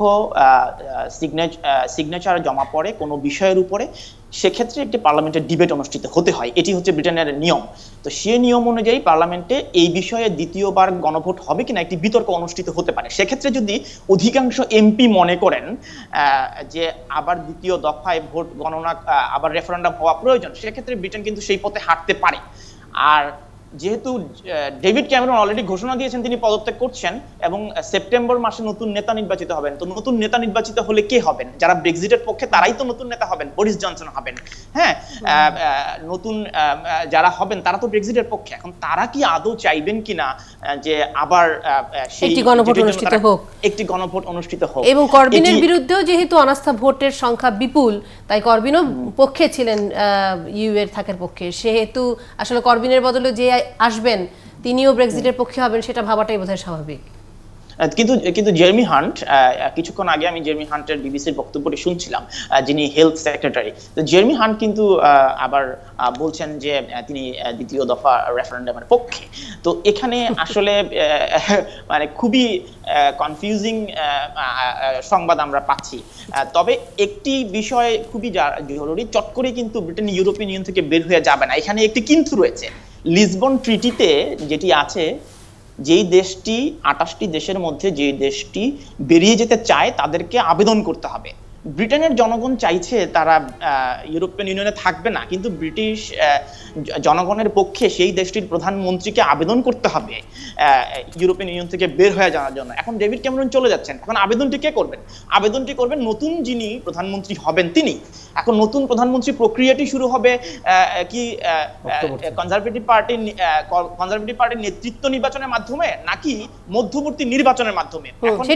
সিগনেচার জমা পড়ে কোনো বিষয়ের উপরে, সেক্ষেত্রে একটি পার্লামেন্টের ডিবেট অনুষ্ঠিত হতে হয়। এটি হচ্ছে ব্রিটেনের নিয়ম। তো সেই নিয়ম অনুযায়ী পার্লামেন্টে এই বিষয়ে দ্বিতীয়বার গণভোট হবে কিনা একটি বিতর্ক অনুষ্ঠিত হতে পারে। সেক্ষেত্রে যদি অধিকাংশ এমপি মনে করেন যে আবার দ্বিতীয় দফায় ভোট গণনা আবার রেফারেন্ডাম হওয়া প্রয়োজন, সেক্ষেত্রে ব্রিটেন কিন্তু সেই পথে হাঁটতে পারে। আর যেহেতু ডেভিড ক্যামেরন অলরেডি ঘোষণা দিয়েছেন তিনি পদত্যাগ করছেন এবং সেপ্টেম্বর মাসে নতুন নেতা নির্বাচিত হবেন, তো নতুন নেতা নির্বাচিত হলে কে হবেন? যারা ব্রেক্সিটের পক্ষে তারাই তো নতুন নেতা হবেন, বরিস জনসন হবেন। হ্যাঁ, নতুন যারা হবেন তারা তো ব্রেক্সিটের পক্ষে। এখন তারা কি আদৌ চাইবেন কিনা যে আবার একটি গণভোট অনুষ্ঠিত হোক, একটি গণভোট অনুষ্ঠিত হোক? এবং করবিনের বিরুদ্ধেও যেহেতু অনাস্থা ভোটের সংখ্যা বিপুল, তাই করবিনও পক্ষে ছিলেন, ইউ এর থাকার পক্ষে, সেহেতু আসলে করবিনের বদলে যে আসবেন তিনিও ব্রেক্সিটের পক্ষে হবেন সেটা ভাবাটাই বোধহয় স্বাভাবিক। কিন্তু জেরেমি হান্ট, কিছুক্ষণ আগে আমি জেরেমি হান্টের বিবিসির বক্তব্যটি শুনছিলাম, যিনি হেলথ সেক্রেটারি। তো জেরেমি হান্ট কিন্তু আবার বলছেন যে তিনি দ্বিতীয় দফা রেফারেন্ডামের পক্ষে। তো এখানে আসলে মানে খুবই কনফিউজিং সংবাদ আমরা পাচ্ছি। তবে একটি বিষয় খুবই জরুরি, চট করে কিন্তু ব্রিটেন ইউরোপিয়ান ইউনিয়ন থেকে বের হয়ে যাবে না। এখানে একটি কিন্তু রয়েছে, লিসবন ট্রিটিতে যেটি আছে, যেই দেশটি 28টি দেশের মধ্যে যে দেশটি বেরিয়ে যেতে চায় তাদেরকে আবেদন করতে হবে। ব্রিটেনের জনগণ চাইছে তারা ইউরোপিয়ান ইউনিয়নে থাকবে না, কিন্তু ব্রিটিশ জনগণের পক্ষে সেই দেশটির প্রধানমন্ত্রীকে আবেদন করতে হবে ইউরোপিয়ান ইউনিয়ন থেকে বের হয়ে যাওয়ার জন্য। এখন ডেভিড ক্যামেরন চলে যাচ্ছেন, এখন আবেদনটি কে করবেন? আবেদনটি করবেন নতুন যিনি প্রধানমন্ত্রী হবেন তিনি। এখন নতুন প্রধানমন্ত্রী প্রক্রিয়াটি শুরু হবে কি কনজারভেটিভ পার্টির নেতৃত্ব নির্বাচনের মাধ্যমে নাকি মধ্যবর্তী নির্বাচনের মাধ্যমে?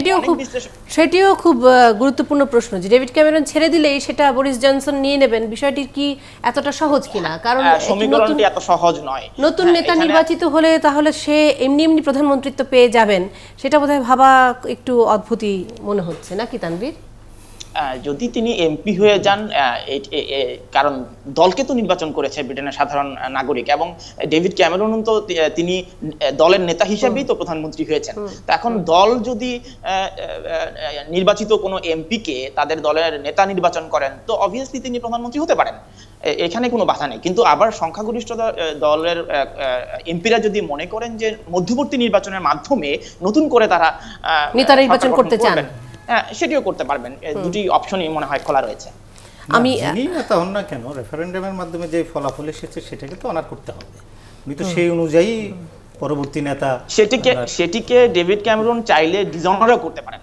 সেটিও খুব গুরুত্বপূর্ণ প্রশ্ন, যে ডেভিড ক্যামেরন ছেড়ে দিলেই সেটা বরিস জনসন নিয়ে নেবেন, বিষয়টি কি এতটা সহজ কিনা? কারণ সমীকরণটি এত সহজ নয়। নতুন নেতা নির্বাচিত হলে তাহলে সে এমনি এমনি প্রধানমন্ত্রিত্ব পেয়ে যাবেন, সেটা বোধহয় ভাবা একটু অদ্ভুতই মনে হচ্ছে, নাকি তানভীর? যদি তিনি এমপি হয়ে যান, কারণ দলকে তো নির্বাচন করেছে ব্রিটেনের সাধারণ নাগরিক, এবং ডেভিড ক্যামেরন তো তিনি দলের নেতা হিসেবেই তো প্রধানমন্ত্রী হয়েছেন। তো এখন দল যদি নির্বাচিত কোনো এমপিকে তাদের দলের নেতা নির্বাচন করেন, তো অবভিয়াসলি তিনি প্রধানমন্ত্রী হতে পারেন, এখানে কোনো বাধা নেই। কিন্তু আবার সংখ্যাগরিষ্ঠ দলের এমপিরা যদি মনে করেন যে মধ্যবর্তী নির্বাচনের মাধ্যমে নতুন করে তারা নেতা নির্বাচন করতে চান, সেটিও করতে পারবেন। দুটি অপশনই মনে হয় খোলা রয়েছে। আমি নেতা হন না কেন, রেফারেন্ডামের মাধ্যমে যে ফলাফল এসেছে সেটাকে তো অনার করতে হবে। উনি তো সেই অনুযায়ী পরবর্তী নেতা, সেটিকে ডেভিড ক্যামেরন চাইলে ডিসঅনারও করতে পারেন।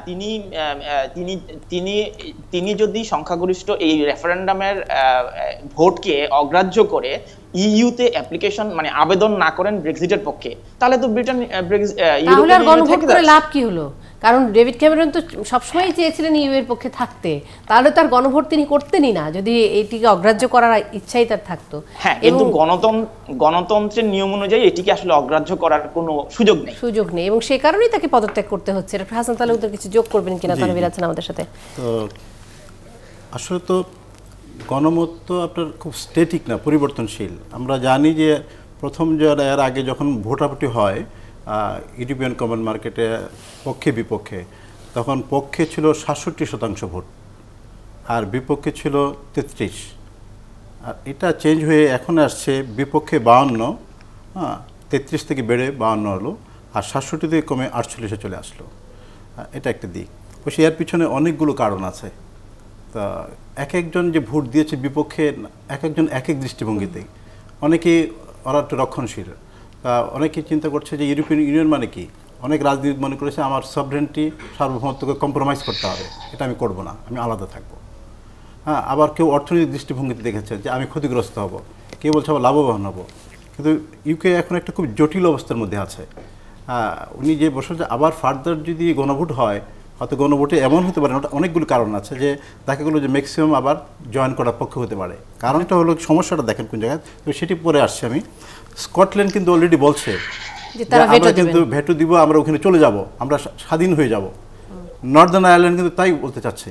তিনি যদি সংখ্যাগরিষ্ঠ এই রেফারেন্ডামের ভোটকে অগ্রাহ্য করে ইইউতে অ্যাপ্লিকেশন মানে আবেদন না করেন ব্রেক্সিটের পক্ষে, তাহলে তো ব্রিটেন গণভোট করে লাভ কি হলো? কারণ ডেভিড ক্যামেরন তো সবসময় চেয়েছিলেন ইউ এর পক্ষে থাকতে, তাহলে তার গণভোট তিনি করতেনই না যদি এটিকে অগ্রাহ্য করার ইচ্ছাই তার থাকতো। হ্যাঁ, কিন্তু গণতন্ত্রের নিয়ম অনুযায়ী এটিকে আসলে অগ্রাহ্য করার কোনো সুযোগ নেই এবং সেই কারণেই তাকে পদত্যাগ করতে হচ্ছে। ডক্টর হাসান তালুকদার কিছু যোগ করবেন কিনা? তানভীর আছেন আমাদের সাথে। তো আসলে তো গণমত তো আপনার খুব স্ট্যাটিক না, পরিবর্তনশীল। আমরা জানি যে প্রথম এর আগে যখন ভোটাভুটি হয় ইউরোপিয়ান কমন মার্কেটে পক্ষে বিপক্ষে, তখন পক্ষে ছিল 67% ভোট আর বিপক্ষে ছিল 33। আর এটা চেঞ্জ হয়ে এখন আসছে বিপক্ষে 52, 33 থেকে বেড়ে 52 হলো, আর 67 থেকে কমে 48-এ চলে আসলো। এটা একটা দিক। অবশ্যই এর পিছনে অনেকগুলো কারণ আছে। তা এক একজন যে ভোট দিয়েছে বিপক্ষে, এক একজন এক এক দৃষ্টিভঙ্গিতে। অনেকেই ওরা একটু রক্ষণশীল, তা অনেকেই চিন্তা করছে যে ইউরোপিয়ান ইউনিয়ন মানে কি। অনেক রাজনীতি মনে করেছে আমার সভরেন্টি, সার্বভৌমত্বকে কম্প্রোমাইজ করতে হবে, এটা আমি করব না, আমি আলাদা থাকবো। হ্যাঁ, আবার কেউ অর্থনৈতিক দৃষ্টিভঙ্গিতে দেখেছে যে আমি ক্ষতিগ্রস্ত হব, কেউ বলছে আবার লাভবান হব। কিন্তু ইউকে এখন একটা খুব জটিল অবস্থার মধ্যে আছে। উনি যে বসে আবার ফার্দার যদি গণভোট হয়, হয়তো গণভোটে এমন হতে পারে, ওটা অনেকগুলো কারণ আছে যে দেখা গেলো যে ম্যাক্সিমাম আবার জয়েন করার পক্ষে হতে পারে। কারণটা হলো সমস্যাটা দেখেন কোন জায়গায়, তো সেটি পরে আসছে। আমি স্কটল্যান্ড কিন্তু অলরেডি বলছে আমরা কিন্তু ভেটো দিব, আমরা ওখানে চলে যাব, আমরা স্বাধীন হয়ে যাব। নর্দার্ন আয়ারল্যান্ড কিন্তু তাই বলতে চাচ্ছে।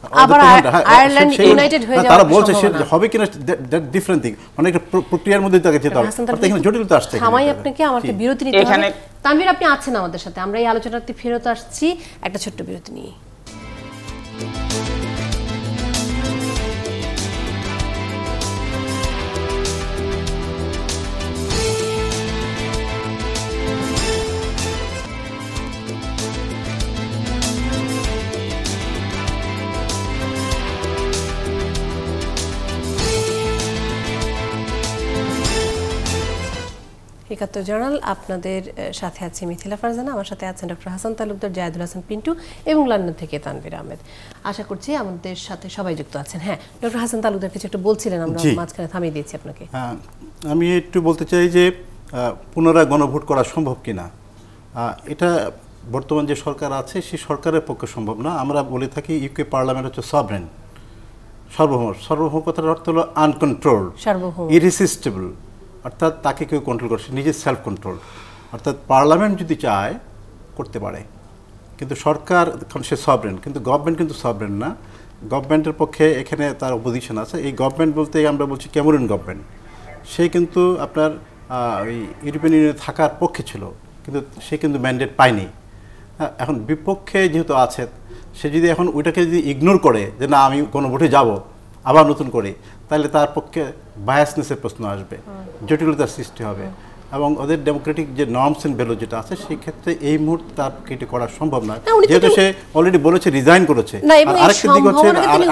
তারা বলছে সে হবে কিনা ডিফারেন্ট থিং, অনেকটা প্রক্রিয়ার মধ্যে তাকে যেতে হবে, এখানে জটিলতা আসছে। আপনাকে আমাকে বিরতি নিতে হবে। তানভীর আপনি আছেন আমাদের সাথে, আমরা এই আলোচনাতে ফেরত আসছি একটা ছোট্ট বিরতি নিয়ে। একাত্তর জার্নাল, আপনাদের সাথে আছে মিথিলা ফারজানা, আমার সাথে আছেন ডক্টর হাসান তালুকদার, জায়েদুল হাসান পিন্টু এবং লন্ডন থেকে তানভীর আহমেদ। আশা করছি আমাদের সাথে সবাই যুক্ত আছেন। হ্যাঁ, ডক্টর হাসান তালুকদার কিছু একটা বলছিলেন, আমরা মাঝখানে থামিয়ে দিয়েছি আপনাকে। হ্যাঁ, আমি একটু বলতে চাই যে পুনরায় গণভোট করা সম্ভব কিনা। এটা বর্তমান যে সরকার আছে সেই সরকারের পক্ষে সম্ভব না। আমরা বলে থাকি ইউকে পার্লামেন্ট হচ্ছে সভরেন, সার্বভৌম। সার্বভৌম কথার অর্থ হলো আনকন্ট্রোলড, ইররেসিস্টেবল, অর্থাৎ তাকে কেউ কন্ট্রোল করছে, নিজের সেলফ কন্ট্রোল। অর্থাৎ পার্লামেন্ট যদি চায় করতে পারে, কিন্তু সরকার সে সভরেন, কিন্তু গভর্নমেন্ট কিন্তু সভরেন না। গভর্নমেন্টের পক্ষে এখানে তার অপোজিশন আছে। এই গভর্নমেন্ট বলতে আমরা বলছি ক্যামেরুন গভর্নমেন্ট, সে কিন্তু আপনার ওই ইউরোপিয়ান ইউনিয়নে থাকার পক্ষে ছিল, কিন্তু সে কিন্তু ম্যান্ডেট পায়নি। এখন বিপক্ষে যেহেতু আছে, সে যদি এখন ওইটাকে যদি ইগনোর করে যে না আমি কোনো ভোটে যাব আবার নতুন করে, তাহলে তার পক্ষে বায়াসনেসের প্রশ্ন আসবে, জটিলতার সৃষ্টি হবে, এবং ওদের ডেমোক্রেটিক যে নর্মস এন্ড ভ্যালু যেটা আছে সেই ক্ষেত্রে এই মুহূর্তে তার এটি করা সম্ভব নয়, যেহেতু সে অলরেডি বলেছে রিজাইন করেছে। আরেকটা দিক হচ্ছে,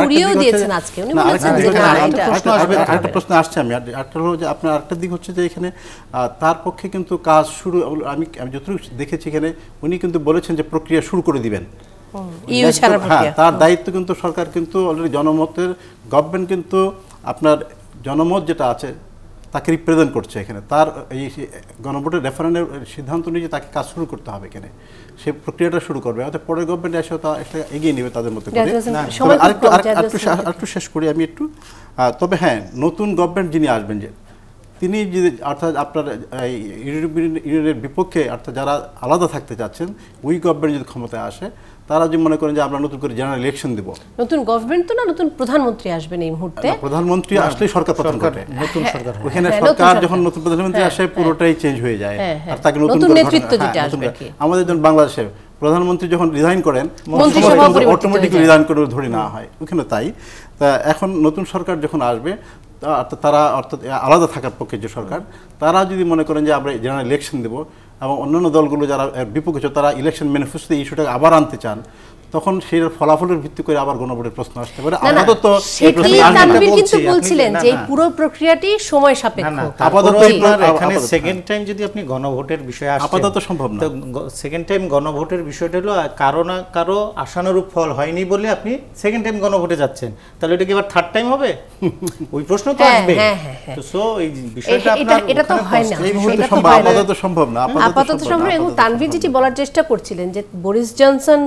আরেকটা প্রশ্ন আসছে, আমি একটা হলো যে আপনার আরেকটা দিক হচ্ছে যে এখানে তার পক্ষে কিন্তু কাজ শুরু, আমি যতটুকু দেখেছি এখানে উনি কিন্তু বলেছেন যে প্রক্রিয়া শুরু করে দিবেন। তার দায়িত্ব কিন্তু সরকার কিন্তু অলরেডি জনমতের, গভর্নমেন্ট কিন্তু আপনার জনমত যেটা আছে তাকে রিপ্রেজেন্ট করছে এখানে। তার এই গণভোটের রেফারেন্ডের সিদ্ধান্ত নিয়ে তাকে কাজ শুরু করতে হবে, এখানে সে প্রক্রিয়াটা শুরু করবে, অর্থাৎ পরের গভর্নমেন্ট এসে তা একটা এগিয়ে নেবে তাদের মতো করে। আরেকটু শেষ করি আমি একটু। তবে হ্যাঁ, নতুন গভর্নমেন্ট যিনি আসবেন, যে তিনি যদি অর্থাৎ আপনার ইউরোপিয়ান ইউনিয়নের বিপক্ষে অর্থাৎ যারা আলাদা থাকতে চাচ্ছেন, ওই গভর্নমেন্ট যদি ক্ষমতায় আসে, তারা যদি মনে করেন যে আমরা নতুন করে জেনারেল ইলেকশন দেব, নতুন গভর্নমেন্ট তো না, নতুন প্রধানমন্ত্রী আসবেন এই মুহূর্তে। প্রধানমন্ত্রী আসলেই সরকার পতন ঘটে, নতুন সরকার, ওখানে সরকার যখন নতুন প্রধানমন্ত্রী আসে পুরোটাই চেঞ্জ হয়ে যায়, আর তাকে নতুন নেতৃত্ব যেটা আসবে। আমাদের যখন বাংলাদেশে প্রধানমন্ত্রী যখন রিজাইন করেন, অটোমেটিক্যালি রিজাইন করে ধরে নেওয়া হয়, ওখানে তাই। তা এখন নতুন সরকার যখন আসবে, তারা অর্থাৎ আলাদা থাকার পক্ষে যে সরকার, তারা যদি মনে করেন যে আমরা জেনারেল ইলেকশন দেবো, এবং অন্যান্য দলগুলো যারা বিপক্ষে তারা ইলেকশন ম্যানিফেস্টো ইস্যুটাকে আবার আনতে চান, তখন সেই ফলাফলের ভিত্তি করে আবার গণভোটের প্রশ্ন আসতে পারে। না, না, আপাতত এই সেটি প্রশ্ন আসবে না। তানভীর বলছি, কিন্তু আপনি- বলছিলেন না, যে এই না। পুরো প্রক্রিয়াটি সময় না সাপেক্ষ। না আপাতত তারপরেও এই আপনার এখানে আপাতত, সেকেন্ড টাইম যদি আপনি গণভোটের বিষয়ে আসেন আপাতত সম্ভব না। তো সেকেন্ড টাইম গণভোটের বিষয়টা হলো কারো না কারো আশানুরূপ ফল হয়নি বলে আপনি সেকেন্ড টাইম গণভোটে যাচ্ছেন, তাহলে এটা কি এবার থার্ড টাইম হবে? ওই প্রশ্ন তো হ্যাঁ, আসবে। হ্যাঁ, হ্যাঁ, হ্যাঁ। তো সো এই বিষয়টা এটা- আপনার এটা তো ওখানে হয় না। এই possible। বিষয়টা এটা তো সম্ভব, হয় না। আপাতত সম্ভব না, আপাতত সম্ভব। এবং আপাতত তানভীর সম্ভব যেটি না। বলার চেষ্টা করছিলেন যে বরিস জনসন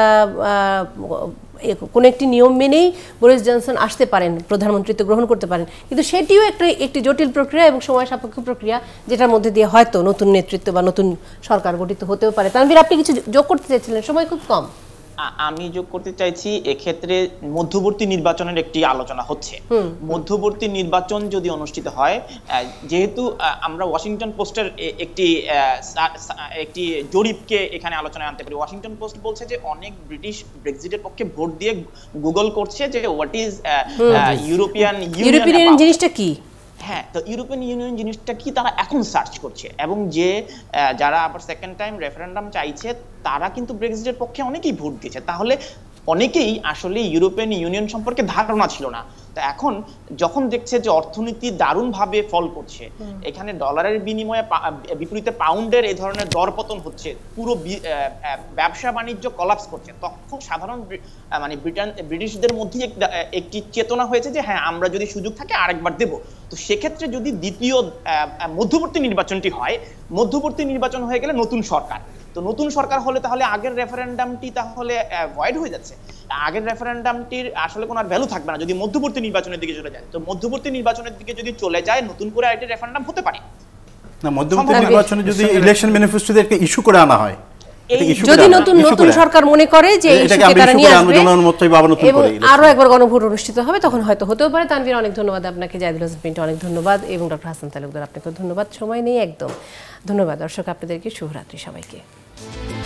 কোনো একটি নিয়ম মেনেই বরিস জনসন আসতে পারেন, প্রধানমন্ত্রিত্ব গ্রহণ করতে পারেন, কিন্তু সেটিও একটি জটিল প্রক্রিয়া এবং সময় সাপেক্ষ প্রক্রিয়া, যেটার মধ্যে দিয়ে হয়তো নতুন নেতৃত্ব বা নতুন সরকার গঠিত হতেও পারে। তানভীর, আপনি কিছু যোগ করতে চাইছিলেন, সময় খুব কম। আমি যোগ করতে চাইছি, এক্ষেত্রে মধ্যবর্তী নির্বাচনের একটি আলোচনা হচ্ছে। মধ্যবর্তী নির্বাচন যদি অনুষ্ঠিত হয়, যেহেতু আমরা ওয়াশিংটন পোস্টের একটি জরিপকে এখানে আলোচনায় আনতে পারি। ওয়াশিংটন পোস্ট বলছে যে অনেক ব্রিটিশ ব্রেক্সিটের পক্ষে ভোট দিয়ে গুগল করছে যে হোয়াট ইজ ইউরোপিয়ান ইউরোপিয়ান জিনিসটা কি। হ্যাঁ, তো ইউরোপিয়ান ইউনিয়ন জিনিসটা কি তারা এখন সার্চ করছে, এবং যে যারা আবার সেকেন্ড টাইম রেফারেন্ডাম চাইছে তারা কিন্তু ব্রেক্সিটের পক্ষে অনেকেই ভোট দিয়েছে। তাহলে অনেকেই আসলে ইউরোপিয়ান ইউনিয়ন সম্পর্কে ধারণা ছিল না। তো এখন যখন দেখছে যে অর্থনীতি দারুণভাবে ফল করছে, এখানে ডলারের বিনিময়ে বিপরীতে পাউন্ডের এই ধরনের দরপতন হচ্ছে, পুরো ব্যবসা বাণিজ্য কলাপস করছে, তখন সাধারণ মানে ব্রিটিশদের মধ্যে একটি চেতনা হয়েছে যে হ্যাঁ, আমরা যদি সুযোগ থাকে আরেকবার দেব। তো সেক্ষেত্রে যদি দ্বিতীয় মধ্যবর্তী নির্বাচনটি হয়, মধ্যবর্তী নির্বাচন হয়ে গেলে নতুন সরকার, তো নতুন সরকার হলে তাহলে আগের রেফারেন্ডামটি তাহলে ভয়েড হয়ে যাচ্ছে। আগের রেফারেন্ডামটির আসলে কোনো আর ভ্যালু থাকবে না যদি মধ্যবর্তী নির্বাচনের দিকে চলে যায়। তো মধ্যবর্তী নির্বাচনের দিকে যদি চলে যায়, নতুন করে আরেকটি রেফারেন্ডাম হতে পারে। না, মধ্যবর্তী নির্বাচনে যদি ইলেকশন ম্যানিফেস্টোতে একটা ইস্যু করে আনা হয়, যদি নতুন সরকার মনে করে যে এই ইস্যুকে তারা নিয়ে আসবে এবং আরো একবার গণভোট অনুষ্ঠিত হবে, তখন হয়তো হতেও পারে। তানভীর, অনেক ধন্যবাদ আপনাকে। জাহিদুল হাসান পিন্টু, অনেক ধন্যবাদ। এবং ডক্টর হাসান তালুকদার, আপনাকে ধন্যবাদ। সময় নেই একদম। ধন্যবাদ দর্শক, আপনাদেরকে শুভরাত্রি সবাইকে।